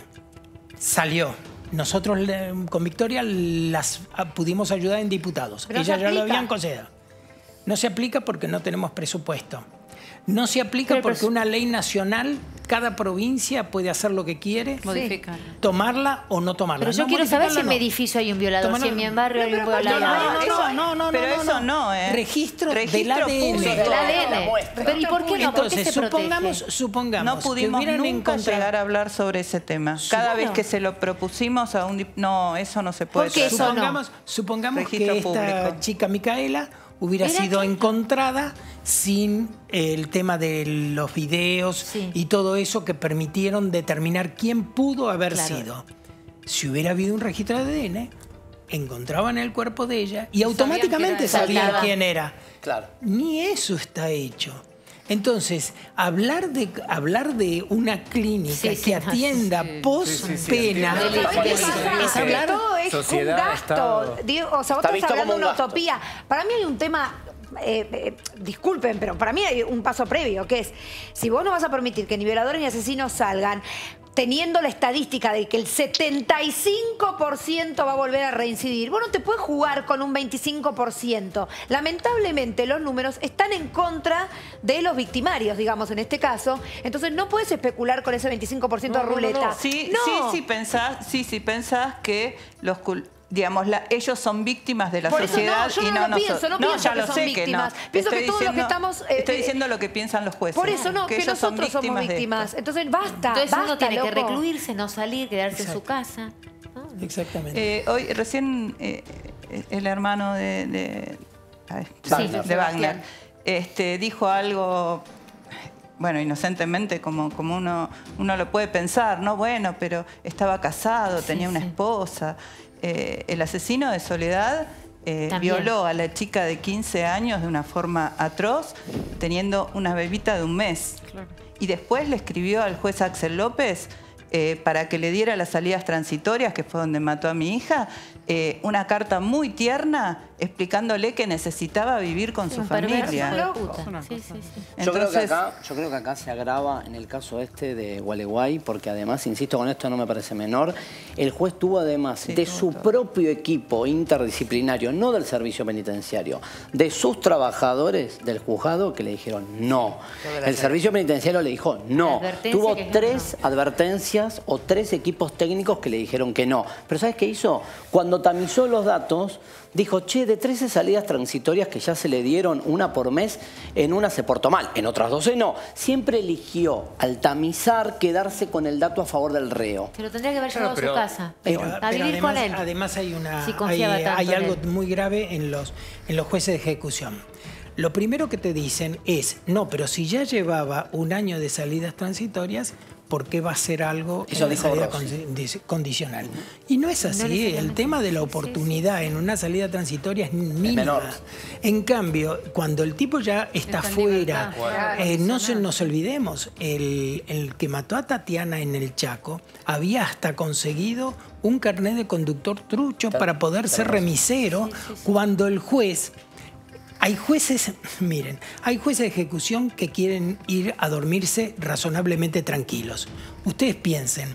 salió. Nosotros le- con Victoria las ah, pudimos ayudar en diputados. Pero Ellas se ya lo aplica. habían concedido. No se aplica porque no tenemos presupuesto. No se aplica Pero el porque presu- una ley nacional, cada provincia puede hacer lo que quiere, Modificar. tomarla o no tomarla. Pero yo No, quiero saber si en modificarla mi no. edificio hay un violador, Tómalo. si en mi barrio hay un No, violador. no, eso- no, no, no, pero no, eso no, ¿eh? Registro, del Registro A D N. público. El A D N. La muestra. Pero ¿y por qué no? ¿Por qué Entonces, se supongamos, protege? supongamos No pudimos que hubieran nunca encontrado... llegar a hablar sobre ese tema. Cada vez que se lo propusimos a un... dip- No, eso no se puede ¿Por qué hacer. eso no? Supongamos, supongamos que Registro esta público. chica Micaela hubiera ¿Era sido chica? encontrada sin el tema de los videos Sí. y todo eso que permitieron determinar quién pudo haber Claro. sido. Si hubiera habido un registro de A D N, encontraban el cuerpo de ella y Sabían automáticamente que era- sabían Saltaba. quién era. Claro. Ni eso está hecho. Entonces, hablar de, hablar de una clínica Sí, sí, que no, atienda sí, sí. post Sí, sí, sí, pena entiendo. Pero es, es que es hablar todo es Sociedad, un gasto. Estado. Digo, o sea, vos Está estás visto hablando como de un una gasto. utopía. Para mí hay un tema, eh, eh, disculpen, pero para mí hay un paso previo, que es, si vos no vas a permitir que ni violadores ni asesinos salgan, teniendo la estadística de que el setenta y cinco por ciento va a volver a reincidir, vos no te puedes jugar con un veinticinco por ciento. Lamentablemente los números están en contra de los victimarios, digamos, en este caso. Entonces no puedes especular con ese veinticinco por ciento de ruleta. Sí, No. sí, sí pensás, sí, sí pensás que los cul- digamos, la- ellos son víctimas de la Por eso sociedad no, yo y no no lo nosotros. pienso, no pienso ya que lo son sé víctimas. que no. Pienso Estoy que todos los que diciendo- estamos, eh, estoy eh, diciendo lo que piensan los jueces. Por eso no, que, ellos son nosotros somos víctimas de víctimas. esto. Entonces basta, Entonces basta, uno tiene que loco. recluirse, no salir, quedarse en su casa. Exactamente. Eh, hoy recién eh, el hermano de, de, ay, Sí, de Sebastián. Wagner este, dijo algo, bueno, inocentemente, como, como uno, uno lo puede pensar, ¿no? Bueno, pero estaba casado, Sí, tenía una sí. esposa. Eh, el asesino de Soledad eh, También. violó a la chica de quince años de una forma atroz, teniendo una bebita de un mes. Y después le escribió al juez Axel López eh, para que le diera las salidas transitorias, que fue donde mató a mi hija, eh, una carta muy tierna explicándole que necesitaba vivir con su Un perverso familia. hijo de puta. Sí, sí, sí. Yo, creo que Entonces- acá, yo creo que acá se agrava en el caso este de Gualeguay, porque además, insisto con esto, no me parece menor, el juez tuvo además Sí, de tuvo su todo. propio equipo interdisciplinario, no del servicio penitenciario, de sus trabajadores del juzgado que le dijeron no. El servicio penitenciario le dijo no. Advertencia Tuvo que es tres advertencias o tres equipos técnicos que le dijeron que no. Pero ¿sabes qué hizo? Cuando tamizó los datos, dijo, che, de trece salidas transitorias que ya se le dieron, una por mes, en una se portó mal, en otras doce no. Siempre eligió, al tamizar, quedarse con el dato a favor del reo. Pero tendría que haber llegado pero- a su casa. Pero, a pero vivir además, con él. además hay, una, Si hay, confiaba tanto hay en algo él. muy grave en los, en los jueces de ejecución. Lo primero que te dicen es, no, pero si ya llevaba un año de salidas transitorias, ¿por qué va a ser algo Eso en la dijo salida Rossi. condi- condicional? Y no es así. necesariamente. El tema de la Sí, sí, oportunidad en una salida transitoria es mínima. menor. En cambio, cuando el tipo ya está Está en fuera, libertad. eh, no se nos olvidemos, el, el que mató a Tatiana en el Chaco había hasta conseguido un carnet de conductor trucho para poder ser remisero cuando el juez... Hay jueces, miren, hay jueces de ejecución que quieren ir a dormirse razonablemente tranquilos. Ustedes piensen,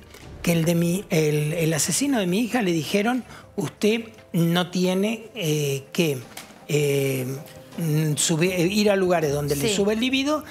que el, de mi, el, el asesino de mi hija le dijeron, usted no tiene eh, que eh, subir, ir a lugares donde sí. le sube el libido,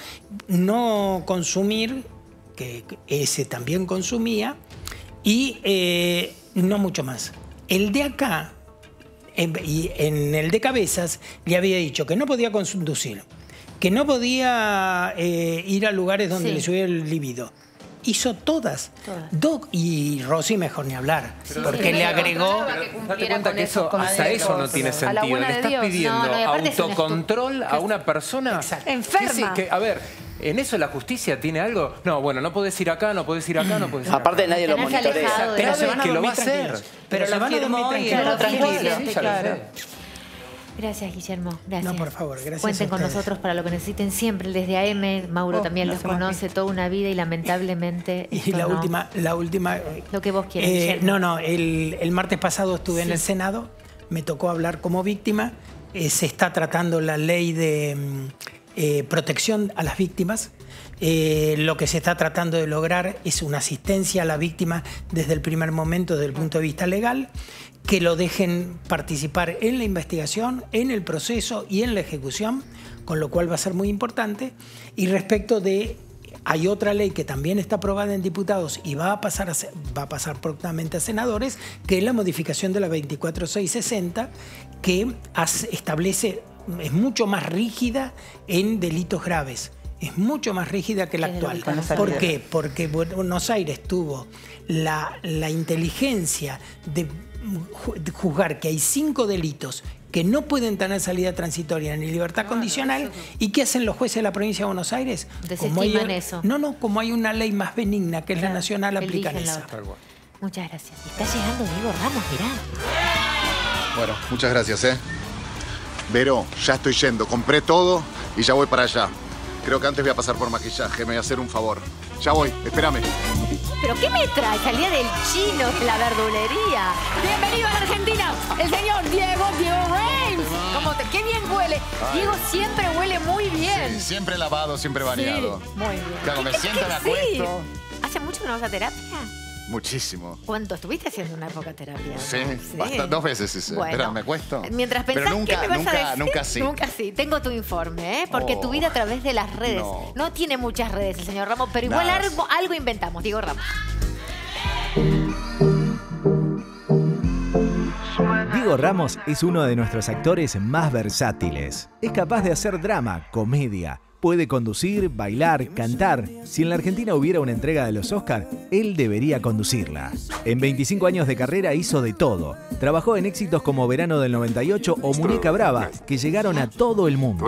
no consumir, que ese también consumía, y eh, no mucho más. El de acá, en, y en el de Cabezas, le había dicho que no podía conducir, que no podía eh, ir a lugares donde sí. le subía el libido. Hizo todas. todas. Doc y Rosy mejor ni hablar. Sí, porque sí, le agregó... Date cuenta que eso, hasta eso no tiene sentido. Le estás pidiendo no, no, autocontrol a una persona... Exacto. Enferma. Que, que, a ver, ¿en eso la justicia tiene algo? No, bueno, no podés ir acá, no podés ir acá, no podés ir acá. Aparte nadie lo monitorea. Pero se van a que lo va a hacer. Pero la firmó y era tranquilo. Sí, ya lo sé. Gracias, Guillermo. Gracias. No, por favor, gracias. Cuenten con nosotros para lo que necesiten siempre. Desde A M, Mauro oh, también los conoce toda una vida y lamentablemente... Y la no. última... la última Lo que vos quieras, eh, No, no. El, el martes pasado estuve sí. en el Senado. Me tocó hablar como víctima. Eh, se está tratando la ley de eh, protección a las víctimas. Eh, lo que se está tratando de lograr es una asistencia a la víctima desde el primer momento, desde el punto de vista legal, que lo dejen participar en la investigación, en el proceso y en la ejecución, con lo cual va a ser muy importante. Y respecto de... Hay otra ley que también está aprobada en diputados y va a pasar, a, va a pasar prontamente a senadores, que es la modificación de la veinticuatro mil seiscientos sesenta, que hace, establece, es mucho más rígida en delitos graves. Es mucho más rígida que la actual. ¿Por qué? Porque Buenos Aires tuvo la, la inteligencia de juzgar que hay cinco delitos que no pueden tener salida transitoria ni libertad no, condicional. No, no, no. ¿Y qué hacen los jueces de la provincia de Buenos Aires? Desestiman eso. No, no, como hay una ley más benigna, que es claro, la nacional, aplican esa. Muchas gracias. Está llegando Diego Ramos, mirá. Bueno, muchas gracias, ¿eh? Vero, ya estoy yendo. Compré todo y ya voy para allá. Creo que antes voy a pasar por maquillaje, me voy a hacer un favor. Ya voy, espérame. ¿Pero qué me traes al día del chino de la verdulería? Bienvenido a la Argentina, el señor Diego, Diego Reigns. ¿Cómo te, qué bien huele. Ay. Diego siempre huele muy bien. Sí, siempre lavado, siempre bañado. Sí, muy bien. Claro, me siento, me acuesto. ¿Hace mucho que no vas a terapia? Muchísimo. ¿Cuánto estuviste haciendo una época terapia? Sí, sí. Basta, dos veces sí. Bueno, Espera, ¿me acuesto? Mientras pensás, Pero nunca, ¿qué me vas nunca, a decir? nunca sí. Nunca sí. Tengo tu informe, ¿eh? Porque oh, tu vida a través de las redes. No, no tiene muchas redes el señor Ramos, pero igual algo, algo inventamos, Diego Ramos. Diego Ramos es uno de nuestros actores más versátiles. Es capaz de hacer drama, comedia. Puede conducir, bailar, cantar. Si en la Argentina hubiera una entrega de los Oscar, él debería conducirla. En veinticinco años de carrera hizo de todo. Trabajó en éxitos como Verano del noventa y ocho o Muñeca Brava, que llegaron a todo el mundo.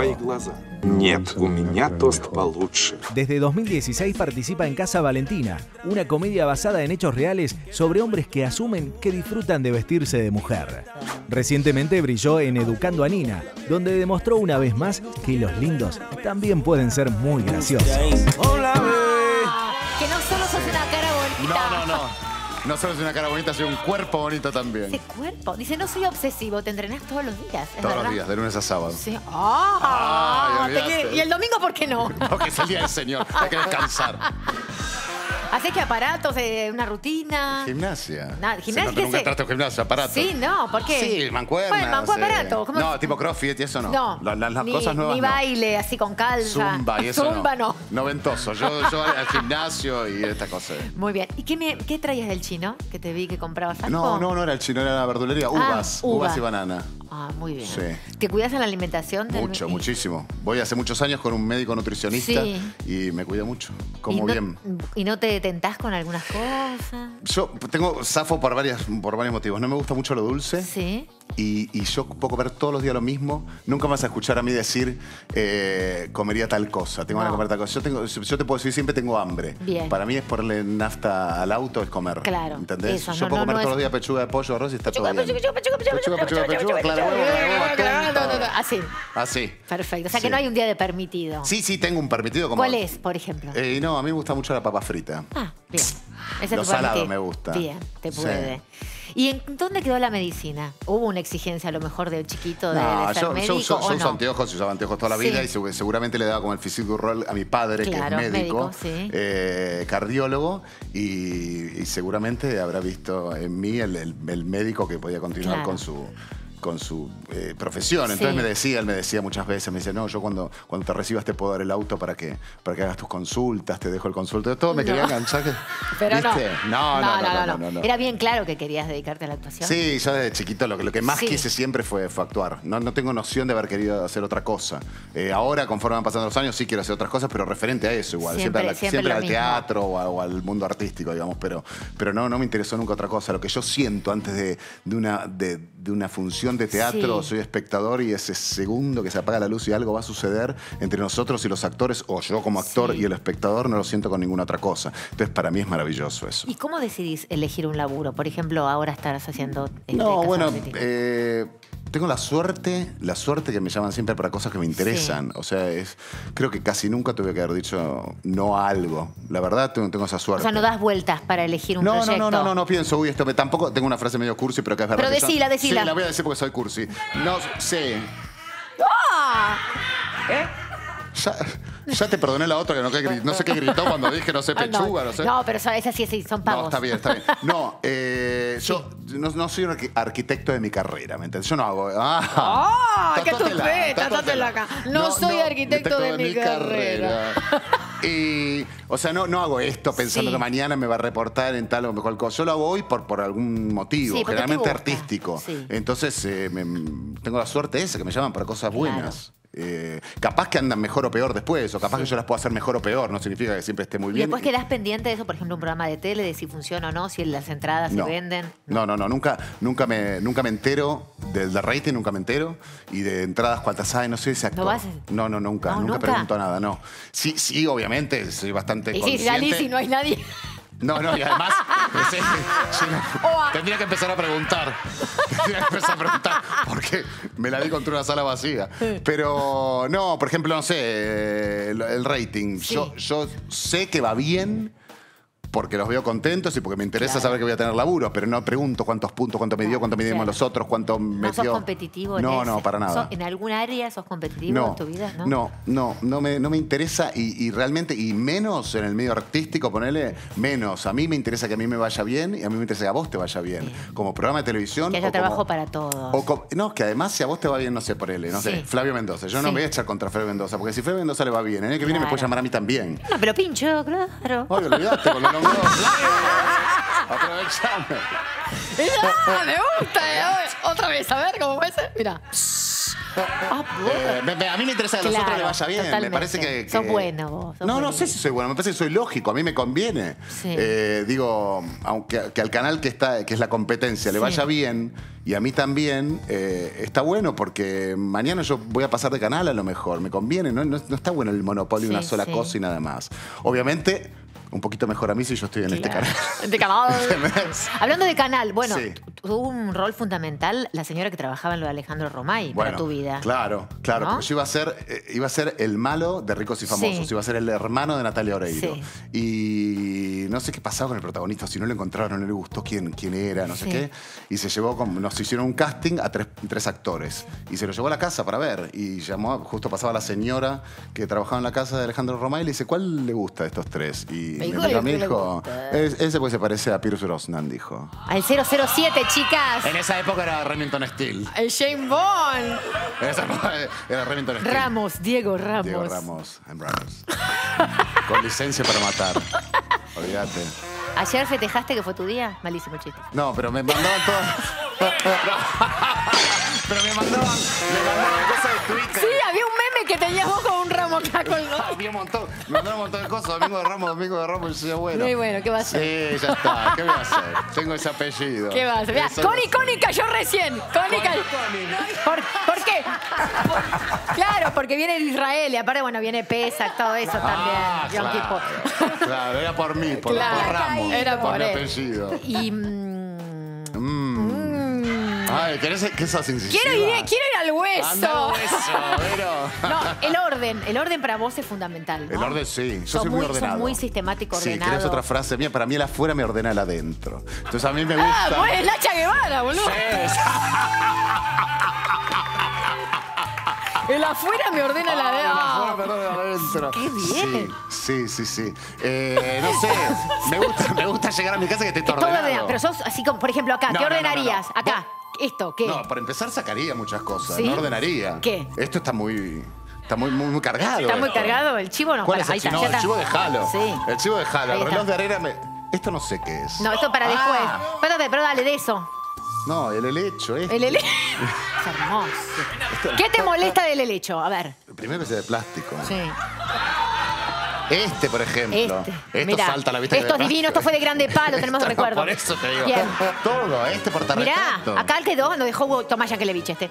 Desde dos mil dieciséis participa en Casa Valentina, una comedia basada en hechos reales sobre hombres que asumen que disfrutan de vestirse de mujer. Recientemente brilló en Educando a Nina, donde demostró una vez más que los lindos también pueden ser muy graciosos. Hola, que no solo sos una cara bonita. No, no, no. No solo es una cara bonita, soy un cuerpo bonito también. Ese cuerpo. Dice, no soy obsesivo, te entrenás todos los días. ¿Es todos verdad? los días, de lunes a sábado. Sí. ¡Ah! Ay, ¿Y el domingo por qué no? Porque es el día del Señor, hay que descansar. Así que aparatos, eh, una rutina. Gimnasia. Nada, gimnasia. Se nunca entraste a gimnasia, aparato. Sí, no, ¿por qué? Sí, mancuernas. Bueno, mancuerna, aparato. ¿Cómo? No, tipo crossfit y eso no. No. La, la, las ni, cosas nuevas ni no. baile así con calza. Zumba y eso Zumba no. no. Noventoso. Yo, yo al gimnasio y estas cosas. Muy bien. ¿Y qué, me, qué traías del chino? Que te vi que comprabas algo. No, no, no era el chino, era la verdulería. Uvas. Ah, uva. Uvas y banana. Ah, muy bien. Sí. ¿Te cuidas en la alimentación? Mucho, muchísimo. Voy hace muchos años con un médico nutricionista sí. y me cuida mucho. Como ¿Y no, bien. ¿Y no te tentás con algunas cosas? Yo tengo zafo por, varias, por varios motivos. No me gusta mucho lo dulce. Sí. Y, y yo puedo comer todos los días lo mismo. Nunca me vas a escuchar a mí decir eh, comería tal cosa, tengo no. que comer tal cosa. Yo, tengo, yo te puedo decir siempre tengo hambre. Bien. Para mí es ponerle nafta al auto, es comer. Claro. ¿Entendés? Eso, yo no, puedo no, comer no todos es... los días pechuga de pollo, arroz y está pechuga, todo bien. Pechuga, pechuga, pechuga, pechuga, pechuga, pechuga, pechuga, claro, huevo, Así. Así. Perfecto. O sea que sí. no hay un día de permitido. Sí, sí, tengo un permitido. Como... ¿Cuál es, por ejemplo? Eh, no, a mí me gusta mucho la papa frita. Ah, bien. Ese Lo te salado permitís. me gusta. Bien, te Sí. puede. ¿Y en dónde quedó la medicina? ¿Hubo una exigencia a lo mejor de chiquito de, No, de ser yo, médico yo, yo, o yo uso no? anteojos y usaba anteojos toda la Sí. vida y segu- seguramente le daba como el physique du rôle a mi padre, Claro, que es médico, médico, sí. eh, cardiólogo, y, y seguramente habrá visto en mí el, el- el médico que podía continuar Claro. con su con su eh, profesión. Entonces Sí. me decía, él me decía muchas veces, me dice, no, yo cuando, cuando te recibas te puedo dar el auto para que, para que hagas tus consultas, te dejo el consultorio. Todo me No. quería enganchar. Que, Pero no. ¿viste? No, no, no, no, no, no, no. Era bien claro que querías dedicarte a la actuación. Sí, yo desde chiquito lo que, lo que más Sí. quise siempre fue, fue actuar. No, no tengo noción de haber querido hacer otra cosa. Eh, ahora, conforme van pasando los años, sí quiero hacer otras cosas, pero referente a eso igual. Siempre- Siempre, a la- siempre siempre lo al mismo. teatro o, a- o al mundo artístico, digamos. Pero, pero no, no me interesó nunca otra cosa. Lo que yo siento antes de, de una, de, de una función de teatro, Sí. soy espectador y ese segundo que se apaga la luz y algo va a suceder entre nosotros y los actores, o yo como actor Sí. y el espectador, no lo siento con ninguna otra cosa. Entonces, para mí es maravilloso eso. ¿Y cómo decidís elegir un laburo? Por ejemplo, ahora estarás haciendo... este, No, Casa bueno, City. eh, tengo la suerte, la suerte que me llaman siempre para cosas que me interesan. O sea, es, creo que casi nunca tuve que haber dicho no a algo. La verdad, tengo, tengo esa O suerte. sea, no das vueltas para elegir un no, no, proyecto. no, no, no, no pienso, uy, esto me, tampoco tengo una frase medio cursi, pero que es verdad. Pero que yo- decila, decila. Sí, la voy a decir porque soy cursi. No sé. ¡Ah! ¿Eh? Ya, ya te perdoné la otra que no, que gri- no sé qué gritó cuando dije no sé Ah, no. pechuga, no sé. No, pero son- esas sí, sí, son pagos. No, está bien, está bien. No, eh, yo no, no soy un arqui- arquitecto de mi carrera, ¿me entiendes? Yo no hago. ¡Ah! ¡Ah! ¡Qué Tatuátela, tupé! tatuátela. Tatuátela acá. No, soy arquitecto de mi carrera. Y, o sea, no, no hago esto pensando Sí. que mañana me va a reportar en tal o mejor cosa. Yo lo hago hoy por, por algún motivo, Sí, porque te generalmente gusta. artístico. Sí. Entonces, eh, me- tengo la suerte esa, que me llaman para cosas buenas. Eh, capaz que andan mejor o peor después, o capaz que yo las puedo hacer mejor o peor, no significa que siempre esté muy Y bien. después quedás pendiente de eso, por ejemplo, un programa de tele, de si funciona o no, si las entradas No. se venden. No, no, no, nunca, nunca, me, nunca me entero del de rating, nunca me entero. Y de entradas, cuántas hay, no sé ese actor. ¿No vas? No, no, nunca, No, nunca, ¿nunca? pregunto nada, no. Sí, sí, obviamente, soy bastante Y si consciente. salís y no hay nadie. No, no, y además sí, sí, no. tendría que empezar a preguntar. Tendría que empezar a preguntar porque me la di contra una sala vacía. Pero no, por ejemplo, no sé, el, el rating. Sí. Yo, yo sé que va bien porque los veo contentos y porque me interesa Claro. saber que voy a tener laburo, pero no pregunto cuántos puntos, cuánto me dio, cuánto me dimos claro. los otros, cuánto me ¿No sos dio. competitivo en No, ese? no, para nada. ¿Sos- ¿En algún área sos competitivo No, en tu vida? No, no, no, no me, no me interesa y, y realmente, y menos en el medio artístico, ponele, menos. A mí me interesa que a mí me vaya bien y a mí me interesa que a vos te vaya bien. Como programa de televisión. Que haya o trabajo como- para todos. o com- no, que además si a vos te va bien, no sé, ponele, no sé, Sí. Flavio Mendoza. Yo no Sí. me voy a echar contra Flavio Mendoza, porque si Flavio Mendoza le va bien, el año que viene me Claro. puede llamar a mí también. No, pero pincho, claro. Ay, olvidate, con lo nombró. Aprovechame. ¡Ah, me gusta! eh. Otra vez, a ver cómo fue ese. Mira. Eh, me- me- a mí me interesa que a los Claro, otros le vaya bien. totalmente. Me parece que. que- Sos bueno vos. sos No, no buenísimo. sé si soy bueno, me parece que soy lógico, a mí me conviene. Sí. Eh, digo, aunque que al canal que está, que es la competencia, le Sí. vaya bien y a mí también, eh, está bueno porque mañana yo voy a pasar de canal a lo mejor, me conviene, no, no, no está bueno el monopolio de Sí, una sola sí. cosa y nada más. Obviamente, un poquito mejor a mí si yo estoy en este Claro. canal. De canal. Hablando de canal, bueno, Sí. tuvo un rol fundamental la señora que trabajaba en lo de Alejandro Romay para tu vida. Claro, claro. ¿No? Porque yo iba a ser, eh, iba a ser el malo de Ricos y Famosos, Sí. iba a ser el hermano de Natalia Oreiro. Sí. Y no sé qué pasaba con el protagonista, si no lo encontraron, no le gustó quién, quién era, no sé Sí. qué. Y se llevó, como, nos hicieron un casting a tres, tres actores. Y se lo llevó a la casa para ver. Y llamó, justo pasaba la señora que trabajaba en la casa de Alejandro Romay y le dice, ¿cuál le gusta de estos tres? Y ¿Y mi cuál amiga es me que le dijo, gusta? "Es- ese pues se parece a Pierce Brosnan, dijo. Al cero cero siete, chicas. En esa época era Remington Steele. El Shane Bond. En esa época era Remington Steele. Ramos, Diego Ramos. Diego Ramos, en Ramos. Con licencia para matar. Olvídate. ¿Ayer festejaste que fue tu día? Malísimo chiste. No, pero me mandaban todas. Pero me mandaban, me mandaban cosas de Twitter. Sí, había un meme que tenías vos con un ramo acá colgado. Había un montón, me mandaron un montón de cosas. Domingo de Ramos, Domingo de Ramos. Y yo decía, bueno. Muy bueno, ¿qué va a hacer? Sí, ya está. ¿Qué voy a hacer? Tengo ese apellido. ¿Qué vas a hacer? Mirá, Eso Connie, no sé. Connie cayó recién. Connie cayó. ¿Por, ¿Por qué? Por- claro, porque viene de Israel y aparte, bueno, viene Pesach, todo eso Ah, también. Yom claro, Kippur. claro, era por mí, por, Claro, por Ramos. era por mi él. apellido. Y. mm, Mm. Ay, ¿querés que sos incisiva? Quiero ir, quiero ir al hueso. Anda al hueso, Vero. No, el orden. El orden para vos es fundamental, ¿no? El orden sí, yo Sos soy muy, muy- sos ordenado. muy sistemático, Sí, ordenado. ¿querés otra frase mía? Para mí el afuera me ordena el adentro. Entonces a mí me gusta... Ah, pues es Nacha Guevara, boludo. El afuera me ordena la de... El afuera me ordena el adentro. Qué bien. Sí, sí, sí. sí. Eh, no sé, me gusta, me gusta llegar a mi casa que esté todo Todo ordenado. ordenado. Pero sos así como, por ejemplo, acá, No, ¿qué no, no, ordenarías? no, no. Acá, esto, ¿qué? No, para empezar sacaría muchas cosas, ¿Sí? no ordenaría. ¿Qué? Esto está muy... Está muy, muy, muy cargado. ¿Está muy esto. cargado? ¿El chivo no? ¿Cuál Pará, es el ahí está, chivo? ya No, el está. chivo de Jalo. Sí. El chivo de Jalo. Ahí El reloj está. de arena me... Esto no sé qué es. No, esto para Ah. después. Espérate, pero dale, de eso. No, el helecho, este. El hele... Es hermoso. ¿Qué te molesta del helecho? A ver. Primero que sea de plástico. Sí. Este, por ejemplo. Este. Esto Mirá, salta a la vista. esto es divino, esto fue de grande palo, tenemos de Esto no, recuerdo. Por eso te digo. Bien. Todo, este portarretrato. Mirá, acá el quedó, lo dejó Tomás Yankelevich este.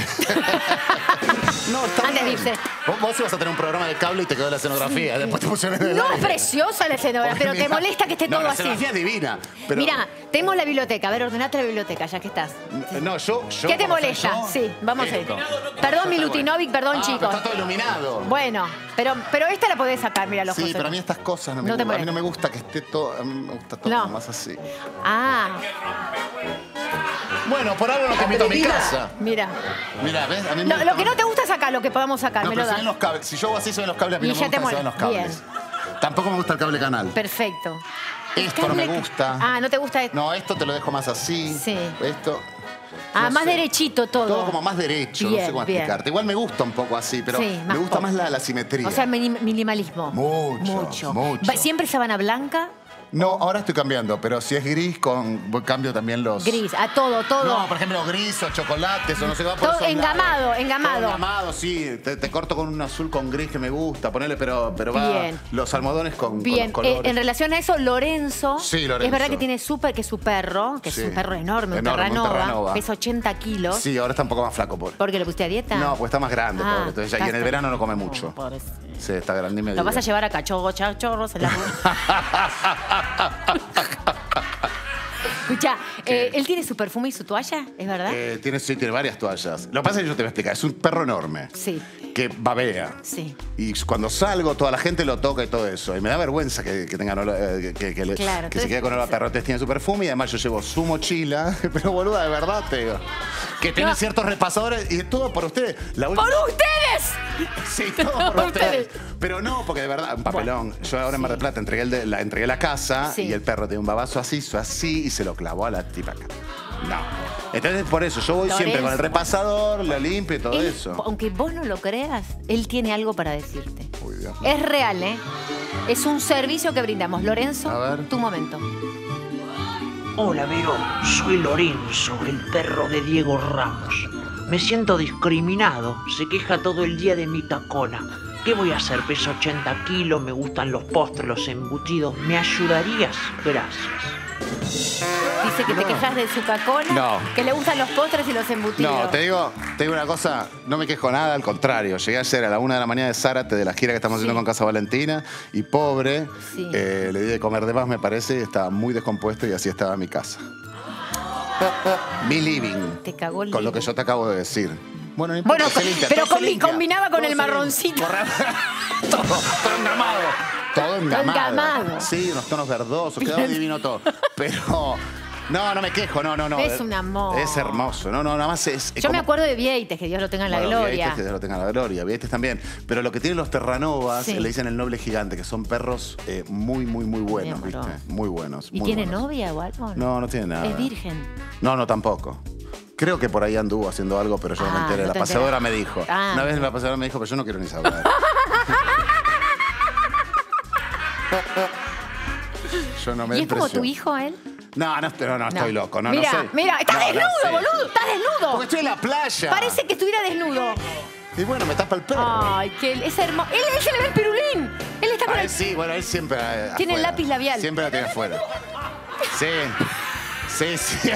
No, está Antes de bien. irse. Vos, vos ibas a tener un programa de cable y te quedó la escenografía. Después te pusieron en el No, es aire. preciosa la escenografía, pero te Mirá. molesta que esté No, todo la así. escenografía es divina. Pero... Mirá, tenemos la biblioteca. A ver, ordenate la biblioteca, ya que estás. No, yo... yo ¿Qué te como soy molesta? yo, Sí, vamos a ir. esto. Perdón, Milutinovic, perdón, Ah, pero chicos. está todo iluminado. Bueno, pero, pero esta la podés sacar, mira los Sí, José. pero a mí estas cosas no me No te gustan. A mí molesta. no me gusta que esté todo... A mí me gusta todo No. más así. Ah, Bueno, por algo no te invito a mi casa. mira. Mira, ¿ves? A mí me Lo, gusta lo que no te gusta sacar, lo que podamos sacar, No, me pero lo se ven das. los cables. Si yo hago así, se ven los cables, a mí Y no ya me te gusta que se ven los molesta. cables. Tampoco me gusta el cable canal. Perfecto. Esto no me gusta. Ah, ¿no te gusta esto? No, esto te lo dejo más así. Sí. Esto... Ah, no más sé. derechito todo. Todo como más derecho, no Bien, sé cómo bien. explicarte. Igual me gusta un poco así, pero Sí, me más gusta pop. más la, la simetría. O sea, minim- minimalismo. Mucho, Mucho. mucho. Va- ¿Siempre sábana blanca? No, ahora estoy cambiando, pero si es gris, con cambio también los... Gris, a todo, todo. No, por ejemplo, gris o chocolates o no sé, va por Todo esos engamado, lados. engamado. Todo engamado, sí. Te, te corto con un azul con gris que me gusta, ponele, pero, pero va Bien. los almohadones con, Bien, con los colores. eh, en relación a eso, Lorenzo, Sí, Lorenzo. es verdad que tiene súper, que es su perro, que Sí. es un perro enorme, un Enorme, un terranova, Terranova. pesa ochenta kilos. Sí, ahora está un poco más flaco, pobre. ¿Porque lo pusiste a dieta? No, pues está más grande, Ah, pobre. Entonces, ya- y está- en el verano no come mucho. pobrecito. Sí, está grande y medio. Lo vas a llevar a cachorros, chachorros en la Escucha, eh, ¿él tiene su perfume y su toalla? ¿Es verdad? Eh, tiene, sí, tiene varias toallas. Lo que pasa es que yo te voy a explicar. Es un perro enorme. Sí. Que babea. Sí. Y cuando salgo, toda la gente lo toca y todo eso. Y me da vergüenza que, que tengan olor- eh, que, que le- Claro, que se entonces- quede con olor a perro. Entonces tiene su perfume y además yo llevo su mochila. Pero boluda, de verdad te digo. Que tiene No. ciertos repasadores y todo por ustedes. La última- ¡Por ustedes! Sí, todo por ustedes. Pero no, porque de verdad, un papelón. Yo ahora en Mar del Plata entregué, el de- la, entregué la casa Sí. y el perro tenía un babazo así, hizo así y se lo clavó a la tipa acá. No. Entonces, por eso, yo voy siempre con el Lorenzo. repasador, lo limpio y todo Él, eso. aunque vos no lo creas, él tiene algo para decirte. Uy, Dios. Es real, ¿eh? Es un servicio que brindamos. Lorenzo, A ver. tu momento. Hola, Vero. Soy Lorenzo, el perro de Diego Ramos. Me siento discriminado. Se queja todo el día de mi tacona. ¿Qué voy a hacer? Peso ochenta kilos, me gustan los postres, los embutidos. ¿Me ayudarías? Gracias. Dice que te quejas de su cacona, No. que le gustan los postres y los embutidos. No, te digo, te digo una cosa, no me quejo nada, al contrario. Llegué ayer a la una de la mañana de Zárate, de la gira que estamos haciendo Sí. con Casa Valentina, y pobre, Sí. eh, le di de comer de más, me parece, y estaba muy descompuesto y así estaba mi casa. Mi living, Te cagó el con lo que living. yo te acabo de decir. Bueno, no importa, Bueno, se limpia, pero todo se combi- limpia. combinaba con Todo el se limpia. marroncito. todo, todo engamado. Todo engamado. engamado. Sí, unos tonos verdosos, quedaba divino todo. Pero, no, no me quejo, no, no, no. Es un amor. Es hermoso. No, no, nada más es... es Yo me como- acuerdo de Vieites, que Dios lo tenga en la Bueno, gloria. Vieites, que Dios lo tenga en la gloria. Vieites también. Pero lo que tienen los Terranovas, Sí. le dicen el noble gigante, que son perros eh, muy, muy, muy buenos, Bien, ¿viste? bro. Muy buenos. ¿Y muy tiene buenos. novia o algo? No, no tiene nada. Es virgen. No, no, tampoco. Creo que por ahí anduvo haciendo algo, pero yo no me Ah, enteré. no La te paseadora me enteraste. dijo. Ah. Una vez la paseadora me dijo, pero yo no quiero ni saber. Yo no me ¿Y es como impresiono. tu hijo él? No, no, no, no, estoy loco. No, mira, no sé. mira, estás No, no desnudo, sé. boludo, estás desnudo. Porque estoy en la playa. Parece que estuviera desnudo. Y bueno, me tapa el perro. Ay, que él es hermoso. Él, él se le ve el pirulín. Él está con A el... él sí, bueno, él siempre. eh, Tiene el afuera. lápiz labial. Siempre la tiene afuera. Sí. Sí, sí.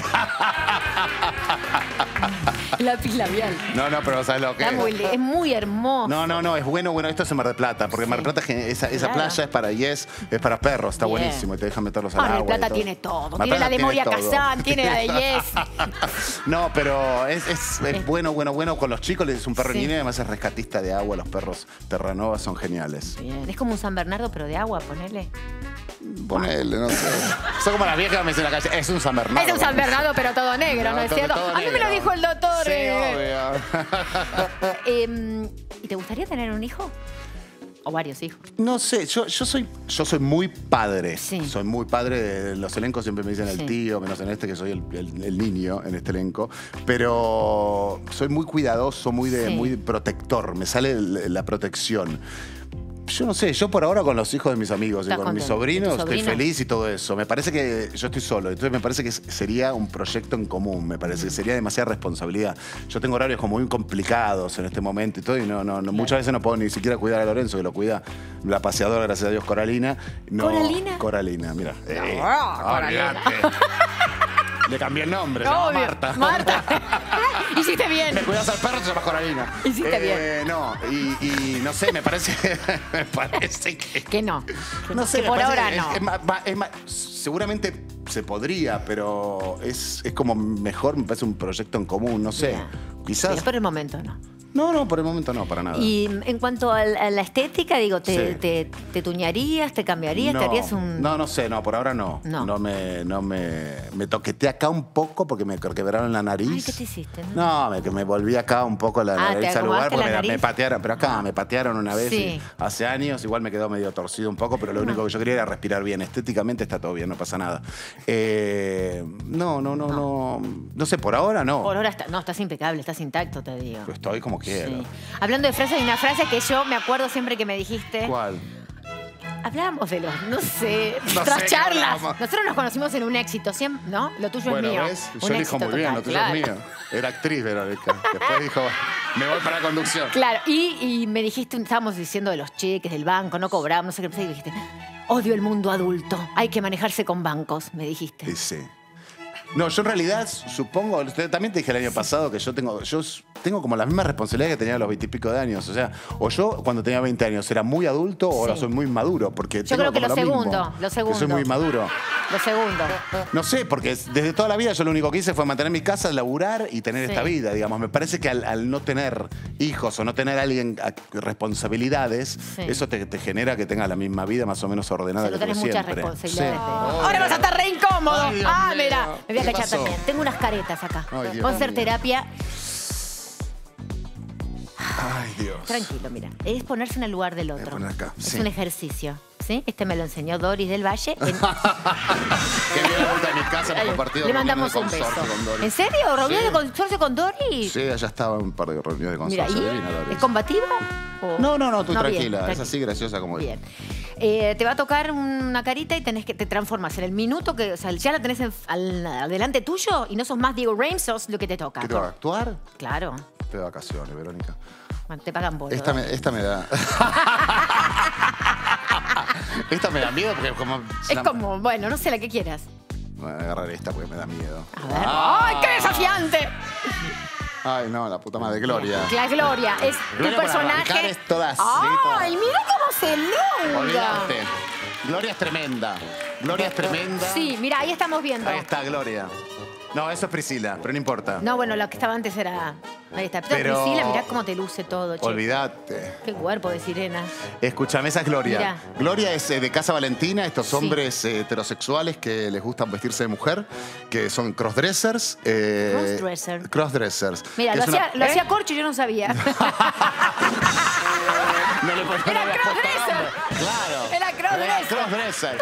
Lápiz labial. No, no, pero ¿sabes lo que Está es? muy, li- es muy hermoso. No, no, no, es bueno, bueno, esto es en Mar del Plata, porque en Mar del Plata esa, esa Claro. playa es para yes, es para perros, está Bien. buenísimo, y te dejan meterlos al Mar del agua. y Plata todo. tiene todo. Mar del Tiene la Plata de Moria todo. Kazán, tiene la de Yes. No, pero es, es, es bueno, bueno, bueno. Con los chicos les es un perro Sí. niño y además es rescatista de agua. Los perros Terranova son geniales. Bien. Es como un San Bernardo, pero de agua, ponele. Ponele, no sé. Son como las viejas que me dicen en la calle, es un San Bernardo. Es un San Bernardo, pero todo negro, ¿no, No, es todo- cierto? todo A mí me negro. lo dijo el doctor. Sí, eh. obvio. Em, ¿Y te gustaría tener un hijo? O varios hijos. No sé, yo, yo soy yo soy muy padre. Sí. Soy muy padre. De los elencos siempre me dicen Sí. el tío, menos en este que soy el, el- el niño en este elenco. Pero soy muy cuidadoso, muy de Sí. muy protector. Me sale el- la protección. Yo no sé, yo por ahora con los hijos de mis amigos y ¿Estás con mis contento? sobrinos ¿Y tus estoy sobrinos? feliz y todo eso. Me parece que yo estoy solo, entonces me parece que sería un proyecto en común, me parece que sería demasiada responsabilidad. Yo tengo horarios como muy complicados en este momento y todo, y no, no, no- muchas veces no puedo ni siquiera cuidar a Lorenzo, que lo cuida la paseadora, gracias a Dios, Coralina. No, ¿Coralina? Coralina, mira. Eh, Coralina. olvídate. Le cambié el nombre, se llama Obvio. Marta. Marta. Hiciste bien. Me cuidas al perro, te llamas Coralina. Hiciste Eh, No, y, y no sé, me parece, me parece que... Que no. No sé, que me por parece ahora que es- no. es más- va- es más- seguramente se podría, pero es, es como mejor, me parece un proyecto en común, no sé. Quizás... Pero por el momento no. No, no, por el momento no, para nada. Y en cuanto a la a la estética, digo, ¿te, Sí. te, te tuñarías, te cambiarías, no, te harías un...? no, no sé, no, por ahora no. No. No, me, no me, me toqueteé acá un poco porque me quebraron la nariz. Ay, ¿qué te hiciste? No. No, me, que me volví acá un poco la Ah, ¿te nariz al lugar acomodaste porque la me, nariz? me patearon, pero acá me patearon una vez Sí. y hace años, igual me quedó medio torcido un poco, pero lo único que yo quería era respirar bien. Estéticamente está todo bien, no pasa nada. Eh, no, no, no, no, no sé, por ahora no. Por ahora está, no, estás impecable, estás intacto, te digo. Estoy como quiero. Sí. Hablando de frases, hay una frase que yo me acuerdo siempre que me dijiste. ¿Cuál? Hablábamos de los, no sé, No nuestras sé qué charlas. hablábamos. Nosotros nos conocimos en un éxito, siempre, ¿no? Lo tuyo Bueno, es mío. ¿ves? Yo Un elijo éxito muy bien, total, lo tuyo claro. es mío. Era actriz, Verónica. Después dijo, me voy para la conducción. Claro, y, y me dijiste, estábamos diciendo de los cheques, del banco, no cobramos, no sé qué, y dijiste, odio el mundo adulto, hay que manejarse con bancos, me dijiste. Sí, sí. No, yo en realidad supongo, también te dije el año pasado que yo tengo, yo tengo como la misma responsabilidad que tenía a los veintipico de años. O sea, o yo cuando tenía veinte años era muy adulto o ahora Sí. soy muy maduro. Porque Yo tengo creo que como lo mismo, segundo, lo segundo. Que soy muy maduro. Lo segundo. No sé, porque desde toda la vida yo lo único que hice fue mantener mi casa, laburar y tener Sí. esta vida, digamos. Me parece que al, al no tener hijos o no tener a alguien a- responsabilidades, Sí. eso te, te genera que tengas la misma vida más o menos ordenada Pero que tenés tuve muchas siempre. responsabilidades. Sí. Ahora vas a estar re incómodo. Ay, Dios ah, mío. mira, me voy a ¿Qué cachar pasó? también. Tengo unas caretas acá. Ay, Dios Vamos a hacer mío. terapia. Ay, Dios. Tranquilo, mira. Es ponerse en el lugar del otro. poner acá, Es sí. un ejercicio. ¿Sí? Este me lo enseñó Doris del Valle. En- Que viene la vuelta de mi casa, hemos Ahí, compartido le reuniones mandamos de un beso. consorcio con Doris. ¿En serio? ¿Reunión Sí. de consorcio con Doris? Sí, allá estaba un par de reuniones de Mira, consorcio. ¿y Divina, Doris. es combativa? o- No, no, no, tú bien, tranquila. Es tranquila. así graciosa como Bien. Eh, te va a tocar una carita y tenés que te transformas en el minuto que, o sea, ya la tenés en- al, adelante tuyo y no sos más Diego Rames, sos lo que te toca. ¿Qué te va a actuar? Claro. Estoy de vacaciones, Verónica. Bueno, te pagan bolo. Esta me, esta me da. Esta me da miedo porque como. Es como, bueno, no sé la que quieras. Voy a agarrar esta porque me da miedo. A ver. ¡Ay, qué desafiante! Ay, no, la puta madre, Gloria. La Gloria es Gloria tu para arrancar personaje. es toda así, ¡Ay, mira cómo se elonga! Olvídate. Gloria es tremenda. Gloria es tremenda. Sí, mira, ahí estamos viendo. Ahí está, Gloria. No, eso es Priscila, pero no importa. No, bueno, lo que estaba antes era. Ahí está. Pero, Pero- Priscila, mirá cómo te luce todo, che. Olvídate. Qué cuerpo de sirena. Escúchame, esa es Gloria. Mirá. Gloria es eh, de Casa Valentina, estos Sí. hombres eh, heterosexuales que les gustan vestirse de mujer, que son crossdressers. eh, Crossdresser. Crossdressers. Mira, Que lo es una- hacía, lo ¿Eh? hacía Corcho y yo no sabía. No le ponía Era no le había puesto crossdresser. nombre. Claro. Era crossdresser. Era crossdresser.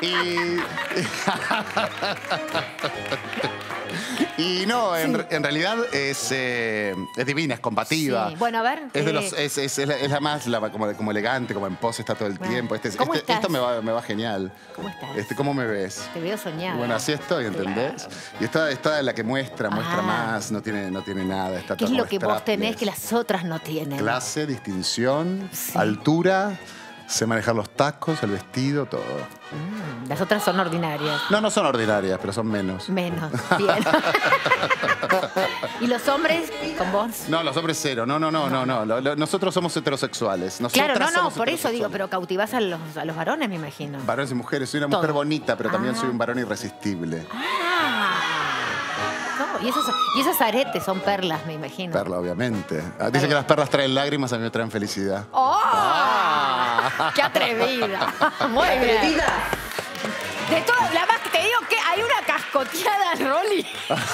Y. Y no, en, en realidad es, eh, es divina, es combativa. Sí. Bueno, a ver. Es, de eh, los, es, es- es la, es la más la- como, como elegante, como en pose está todo el Bueno. tiempo. Este, ¿Cómo este- estás? esto me va, me va genial. ¿Cómo estás? Este, ¿Cómo me ves? Te veo soñada. Bueno, así estoy, ¿entendés? Y esta esta es la que muestra, muestra Ah. más, no tiene, no tiene nada. Está ¿Qué es todo lo que vos strapless. tenés que las otras no tienen? Clase, distinción, altura, Sé manejar los tacos, el vestido, todo. Mm, las otras son ordinarias. No, no son ordinarias, pero son menos. Menos, bien. ¿Y los hombres con vos? No, los hombres cero. No, no, no, no, no. Lo- lo- Nosotros somos heterosexuales. Nosotras Claro, no, no, somos por eso digo, heterosexuales. pero cautivás a los, a los varones, me imagino. Varones y mujeres. Soy una Todo. mujer bonita, pero también Ah. soy un varón irresistible. Ah. No, y, esos, y esos aretes son perlas, me imagino. Perla, obviamente. Ah, Dicen que las perlas traen lágrimas, a mí me traen felicidad. ¡Oh! ¡Qué atrevida! Muy bien. De todas, la más que te digo que hay una cascoteada, Rolly.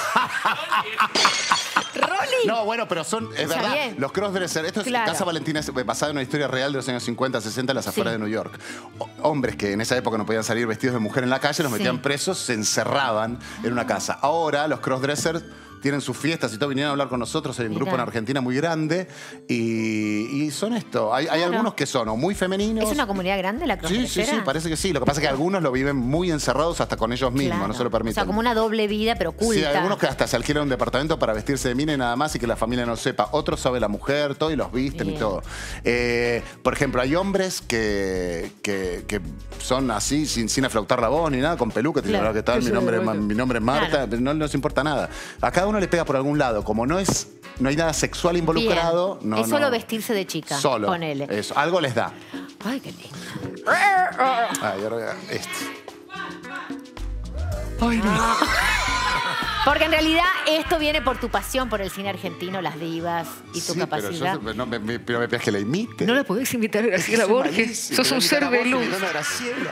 Rolly. No, bueno, pero son, es Está verdad, bien. los crossdressers. Esto es Claro. Casa Valentina, es basada en una historia real de los años cincuenta, sesenta, en las afueras Sí. de New York. O- hombres que en esa época no podían salir vestidos de mujer en la calle, los Sí. metían presos, se encerraban en una casa. Ahora los crossdressers tienen sus fiestas y todo, vinieron a hablar con nosotros, hay un Mirá. grupo en Argentina muy grande y, y son esto. Hay, hay Claro. algunos que son o muy femeninos. ¿Es una comunidad grande la Sí, crossdressera? sí, sí, parece que sí. Lo que pasa es que algunos lo viven muy encerrados hasta con ellos mismos, Claro. no se lo O permiten. sea, como una doble vida, pero oculta. Sí, hay algunos que hasta se alquilan un departamento para vestirse de mina y nada más y que la familia no sepa. Otros sabe la mujer, todo y los visten Bien. y todo. Eh, por ejemplo, hay hombres que, que, que son así, sin, sin aflautar la voz ni nada, con peluca. Te dicen, Claro. "Hola, ¿qué tal? Sí, Mi sí, nombre, es sí. Ma- mi nombre es Marta", Claro. pero no les importa nada. A cada uno le pega por algún lado. Como no es, no hay nada sexual involucrado, Bien. no. Es solo no. vestirse de chica. Solo. Ponele. Eso, algo les da. Ay, qué lindo. Ay, ahora voy a- este. Ay, no. Porque en realidad esto viene por tu pasión por el cine argentino, las divas y tu Sí, pero, capacidad. yo, no, me, me, pero me pidas que la imite. No la podés invitar a Graciela Soy Borges. malísimo, Sos pero un ser invitar a de Borges luz. invitando a Graciela.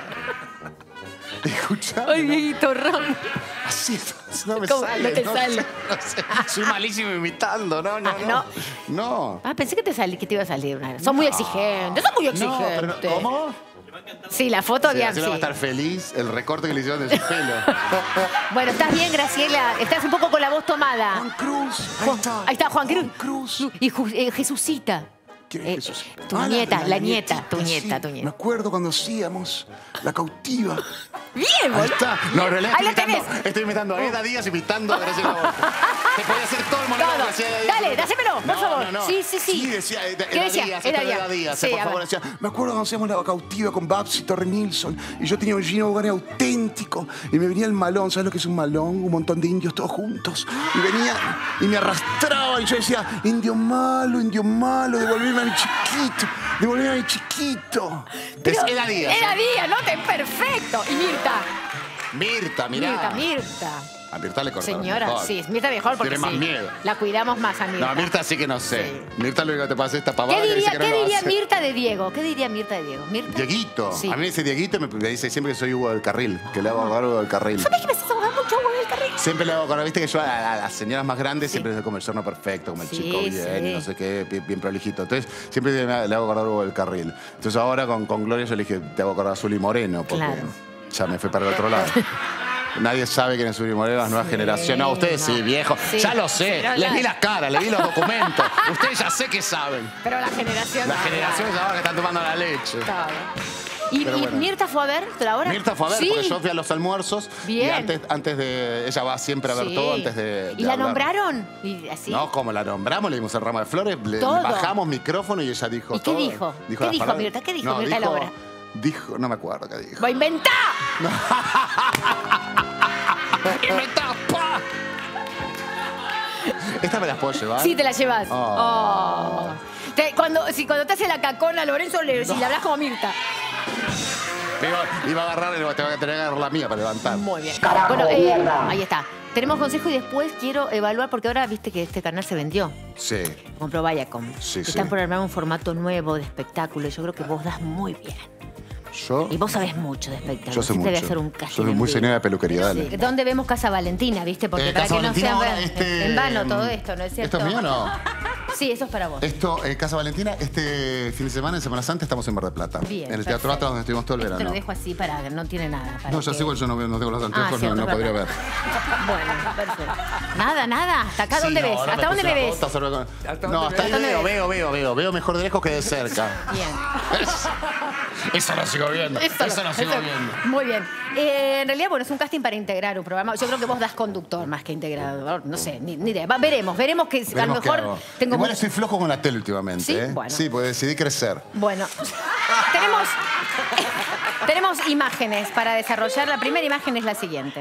Escuchame. Ay, Dieguito Ram. Así no me ¿Cómo? sale. No te no sale. sé, no sé. Soy malísimo imitando, no, no, Ah, no. no. No. Ah, pensé que te, salí, que te iba a salir una. Son muy exigentes, son muy No, exigentes. pero no- ¿cómo? Sí, la foto Sí, bien, Graciela sí. va a estar feliz el recorte que le hicieron de su pelo. Bueno, estás bien, Graciela. Estás un poco con la voz tomada. Juan Cruz. Ahí Juan- está. Ahí está, Juan Cruz. Juan Cruz. Y Ju- eh, Jesucita. ¿Quién es Eh, Jesús? Tu Ah, nieta, la, nieta, nietita, tu nieta, sí. tu Me nieta. acuerdo cuando hacíamos La Cautiva. Bien, Ahí boludo. está. No, en realidad Ahí estoy la imitando, tenés. estoy imitando a Eda Díaz imitando a Graciela Borges. Te podía hacer todo el monólogo Todo. que hacía Eda Díaz. Dale, dásemelo, por No, favor. no, no. Sí, sí, sí. Sí, decía Eda, ¿Qué Eda decía? Díaz. Eda esto de Díaz. Eda Díaz. Sí, por a favor, ver. decía, me acuerdo cuando hacíamos La Cautiva con Babs y Torre Nilsson y yo tenía un Gino Bogani auténtico y me venía el malón. ¿Sabes lo que es un malón? Un montón de indios todos juntos. Y venía y me arrastraba y yo decía, indio malo, indio malo, devolverme a mi chiquito, devolverme a mi chiquito. Pero es Eda Díaz. Eda ¿eh? Díaz, no te perfecto. Y Mirta. Mirta, mirá. Mirta, Mirta. A Mirta le cortaron Señora, mejor. sí, Mirta mejor porque Tiene más sí. miedo. La cuidamos más a Mirta. No, Mirta sí que no sé. Mirta lo único que te pasa es esta pavada ¿Qué que diría, dice que ¿qué no lo diría hace. Mirta de Diego? ¿Qué diría Mirta de Diego? ¿Mirta? Dieguito. Sí. A mí me dice Dieguito y me me dice siempre que soy Hugo del Carril, que le hago acordar a Hugo del Carril. ¿Sabés que me estás ahogando mucho, Hugo del Carril? Siempre le hago acordar, viste que yo a, a las señoras más grandes siempre les doy como el yerno perfecto, como el Sí, chico bien, sí. y no sé qué, bien, bien prolijito. Entonces siempre le, le hago acordar a Hugo del Carril. Entonces ahora con, con Gloria yo le dije, te hago acordar a Zuli Moreno, porque Claro. ya me fui para el otro lado. Nadie sabe quién es Zuli Moreno, las nuevas generaciones. No, ustedes sí, viejo. Sí. Ya lo sé. Pero Les la- vi las caras, les vi los documentos. Ustedes ya sé que saben. Pero la generación... Las generaciones ahora que están tomando la leche. Claro. ¿Y, Pero y bueno. Mirta fue a ver ahora? Mirta fue a ver, Sí. porque yo fui a los almuerzos. Bien. Y antes, antes de. Ella va siempre a ver Sí. todo antes de. ¿Y de la hablar. nombraron? ¿Y así? No, como la nombramos, le dimos el ramo de flores, le Todo. bajamos micrófono y ella dijo ¿Y qué todo. dijo? ¿Qué las dijo palabras. Mirta? ¿Qué dijo No, Mirta de la obra? Dijo, no me acuerdo qué dijo. ¡Va a inventar! ¡Inventá, pa! ¿Esta me las puedo llevar? Sí, te la llevas. Oh. Oh. Te- cuando, si cuando te hace la cacona, Lorenzo, le, si le hablas como Mirta. Me iba, iba a agarrar, te voy a tener que agarrar la mía para levantar. Muy bien. Bueno, eh, ahí está. Tenemos consejo y después quiero evaluar, porque ahora viste que este canal se vendió. Sí. Compró Viacom. Sí, Están sí. por armar un formato nuevo de espectáculo. Yo creo que vos das muy bien. Yo. Y vos sabés mucho de espectáculo. Yo sé Sí mucho. te voy a hacer un casting Yo soy en muy vivo. señora de peluquería, dale. Sí. ¿Dónde vemos Casa Valentina, viste? Porque Eh, para Casa que no Valentina sea ahora, este, en vano todo esto, ¿no es cierto? ¿Esto es mío o no? Sí, eso es para vos. Esto, eh, Casa Valentina, este fin de semana, en Semana Santa, estamos en Mar del Plata. Bien, En el perfecto. Teatro Atlas, donde estuvimos todo el Esto te verano. lo dejo así para que no tiene nada. para No, ya que- sé, igual yo no, veo- no tengo los anteojos, no, cierto, no es podría ver. verdad. Bueno, perfecto. Nada, nada. ¿Hasta acá dónde Sí, no, ves? ahora ¿Hasta me dónde puse me una ves? bota sobre- ¿Hasta No, dónde hasta ahí ves? veo, veo, veo, veo. Veo mejor de lejos que de cerca. Bien. Eso lo sigo viendo. Eso, Eso, lo sigo eso. viendo. Muy bien. Eh, en realidad, bueno, es un casting para integrar un programa. Yo creo que vos das conductor más que integrador. No sé, ni, ni idea. Va, veremos, veremos que a lo Veremos qué mejor hago. tengo... Igual mu- estoy flojo con la tele últimamente. ¿Sí? ¿eh? Bueno. Sí, porque decidí crecer. Bueno, tenemos, tenemos imágenes para desarrollar. La primera imagen es la siguiente.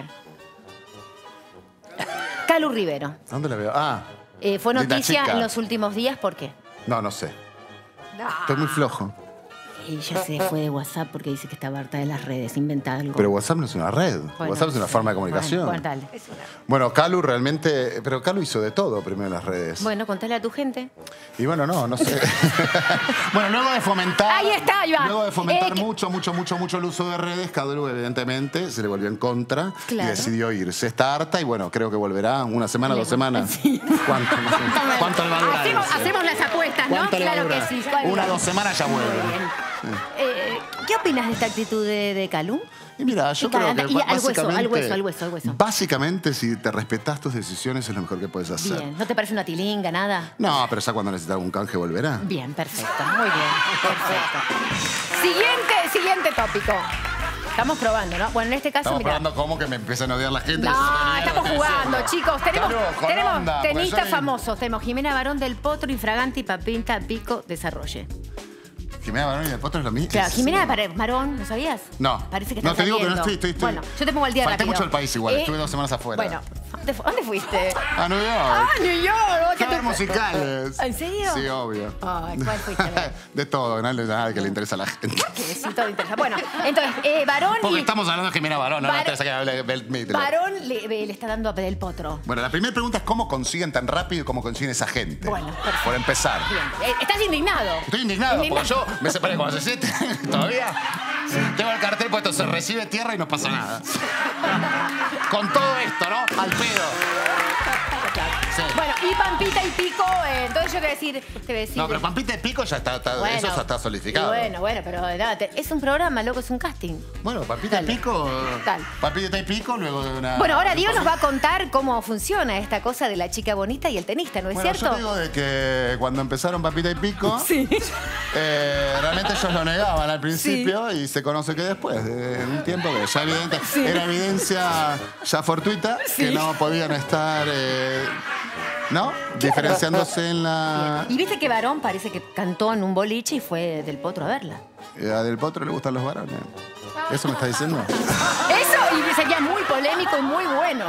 Calu Rivero. ¿Dónde la veo? Ah. Eh, fue linda noticia chica. en los últimos días, ¿por qué? No, no sé. Estoy muy flojo. Ella se fue de WhatsApp porque dice que estaba harta de las redes, inventa algo. Pero WhatsApp no es una red. Bueno, WhatsApp es una forma de comunicación. Bueno, bueno, dale. Bueno, Calu realmente... Pero Calu hizo de todo primero en las redes. Bueno, contale a tu gente. Y bueno, no, no sé. Bueno, luego de fomentar... Ahí está, ahí va. Luego de fomentar Eh, que- mucho, mucho, mucho, mucho el uso de redes, Calu evidentemente se le volvió en contra Claro. y decidió irse. Está harta y bueno, creo que volverá una semana, dos semanas. ¿Cuánto? No sé. ¿Cuánto le va a durar Hacemos, eso? hacemos las apuestas, ¿no? ¿Cuánto le va a Claro que durar? sí. ¿Cuál Una, va? dos semanas ya vuelve. Muy bien. Eh, ¿Qué opinas de esta actitud de, de Calu? Y mira, yo Y creo anda- que y al hueso, básicamente... al hueso, al hueso, al hueso. Básicamente, si te respetas tus decisiones, es lo mejor que puedes hacer. Bien. ¿No te parece una tilinga, nada? No, pero ya cuando necesitas algún canje volverá. Bien, perfecto. Muy bien, perfecto. Siguiente, siguiente tópico. Estamos probando, ¿no? Bueno, en este caso, Estamos mira. probando cómo que me empiezan a odiar la gente. No, estamos jugando, chicos. Tenemos, Claro, con tenemos onda, porque tenistas yo- famosos. Tenemos Jimena Barón del Potro, Infraganti, Papinta, Pico, Desarrolle. Jimena Barón y el Potro es lo mismo. Claro, Jimena Barón, ¿no sabías? No. Parece que No, está te digo que no saliendo. estoy, estoy, estoy. Bueno, yo te pongo al día Falté rápido. mucho al país igual, Eh, estuve dos semanas afuera. Bueno, ¿dónde, fu- dónde fuiste? A New York. Ah, New York. Fui a ver musicales. ¿En serio? Sí, obvio. Ay, ¿cuál fuiste a ver? De todo, no es nada que le interesa a la gente. Que sí, todo interesa. Bueno, entonces, eh, Barón Porque y... estamos hablando de Jimena Barón, no Bar- me interesa que hable de Bel Midler. Barón le, le está dando a del Potro. Bueno, la primera pregunta es cómo consiguen tan rápido y cómo consiguen esa gente. Bueno, perfecto. Por empezar. Bien. Eh, ¿Estás indignado? Estoy indignado, Indignado. porque yo me separé con diecisiete, todavía tengo el cartel puesto, se recibe tierra y no pasa nada. Con todo esto, ¿no? Al pedo. Sí. Bueno, y Pampita y Pico, eh, entonces yo te voy a decir... Te voy a decir No, pero Pampita y Pico ya está, está- Bueno, eso ya está solidificado. Bueno, bueno, pero nada, te- es un programa, loco, es un casting. Bueno, Pampita y Dale. Pico. Dale. Pampita y Pico, luego de una. Bueno, ahora Diego nos va a contar cómo funciona esta cosa de la chica bonita y el tenista, ¿no es Bueno, cierto? yo te digo de que cuando empezaron Pampita y Pico, eh, realmente ellos lo negaban al principio y se conoce que después de un tiempo que ya evidente, era evidencia ya fortuita que no podían estar, eh, ¿no? Diferenciándose en la... Y viste que Varón parece que cantó en un boliche y fue del Potro a verla. Eh, A Del Potro le gustan los varones. ¿Eso me está diciendo? Eso y sería muy polémico y muy bueno.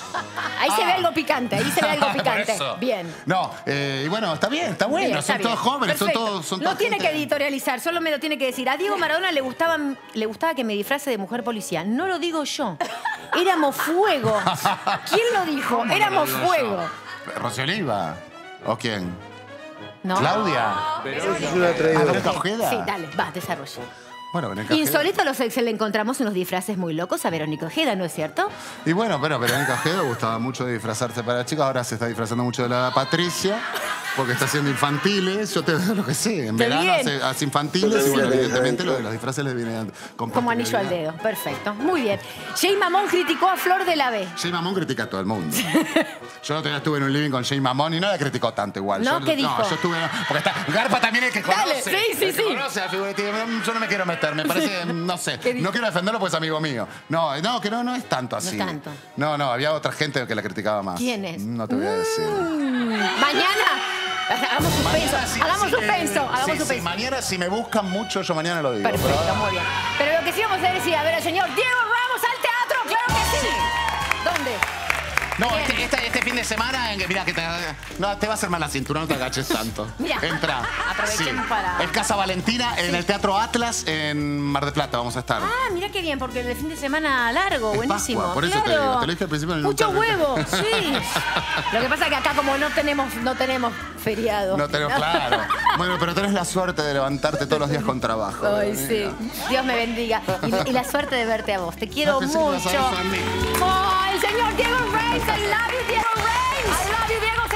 Ahí se ve algo picante, ahí se ve algo Por picante. eso. Bien. No, eh, y bueno, está bien, está bueno. Bien, está son todos bien. jóvenes, son Perfecto. todos... Son no toda tiene gente- que editorializar, solo me lo tiene que decir. A Diego Maradona le, gustaban, le gustaba que me disfrace de mujer policía. No lo digo yo. Éramos fuego. ¿Quién lo dijo? ¿Cómo no Éramos lo digo fuego. yo? ¿Rocío Oliva? ¿O quién? No. ¿Claudia? ¿Verónica Ojeda? Sí, dale, va, desarrolla. Bueno, Verónica Ojeda. Insólito a los ex le encontramos unos disfraces muy locos a Verónica Ojeda, ¿no es cierto? Y bueno, pero Verónica Ojeda gustaba mucho de disfrazarse para chicas, ahora se está disfrazando mucho de la Patricia, porque está haciendo infantiles, yo te digo lo que sé, en Qué verano bien. hace, hace infantiles y bueno, evidentemente lo de los disfraces les viene con Como anillo al posterioridad. dedo, perfecto. Muy bien. Jay Mamón criticó a Flor de la B. Jay Mamón critica a todo el mundo. Yo el otro día estuve en un living con Jay Mamón y no la criticó tanto igual. No, yo, ¿qué dijo? No, yo estuve... Porque está... Garpa también es el que conoce. Dale, sí, sí, el que sí. conoce a Figuretti. Yo no me quiero meter, me parece, no sé. No quiero defenderlo porque es amigo mío. No, no, que no, no es tanto así. No es tanto. No, no, había otra gente que la criticaba más. ¿Quién es? No te voy a decir. Mañana. Hagamos suspenso. Mañana sí, hagamos sí, suspenso. eh, hagamos sí, sí, suspenso. mañana si me buscan mucho, yo mañana lo digo. Perfecto, pero ahora- muy bien. Pero lo que sí vamos a hacer es ir a ver al señor Diego Ramos al teatro. ¡Claro que sí! ¿Dónde? No, Bien. este, este, este fin de semana, en que- mira, que te, no, te va a hacer mal la cintura, no te agaches tanto. Mira, Entra. aprovechemos Sí. para- Es Casa Valentina, en el Teatro Atlas, en Mar del Plata, vamos a estar. Ah, mira qué bien, porque el fin de semana largo, Es buenísimo. Pascua, por eso te Claro. digo, te lo dije al principio. en el Mucho notable. huevo, sí. Lo que pasa es que acá como no tenemos, no tenemos feriado. No tenemos, claro. Bueno, pero tenés la suerte de levantarte todos los días con trabajo. Ay, sí. Dios me bendiga. Y, y la suerte de verte a vos. Te quiero Ah, pensé que ibas a mucho. ver eso a mí. Oh, el señor Diego Reis. I love you, Diego Reis. I love you, Diego.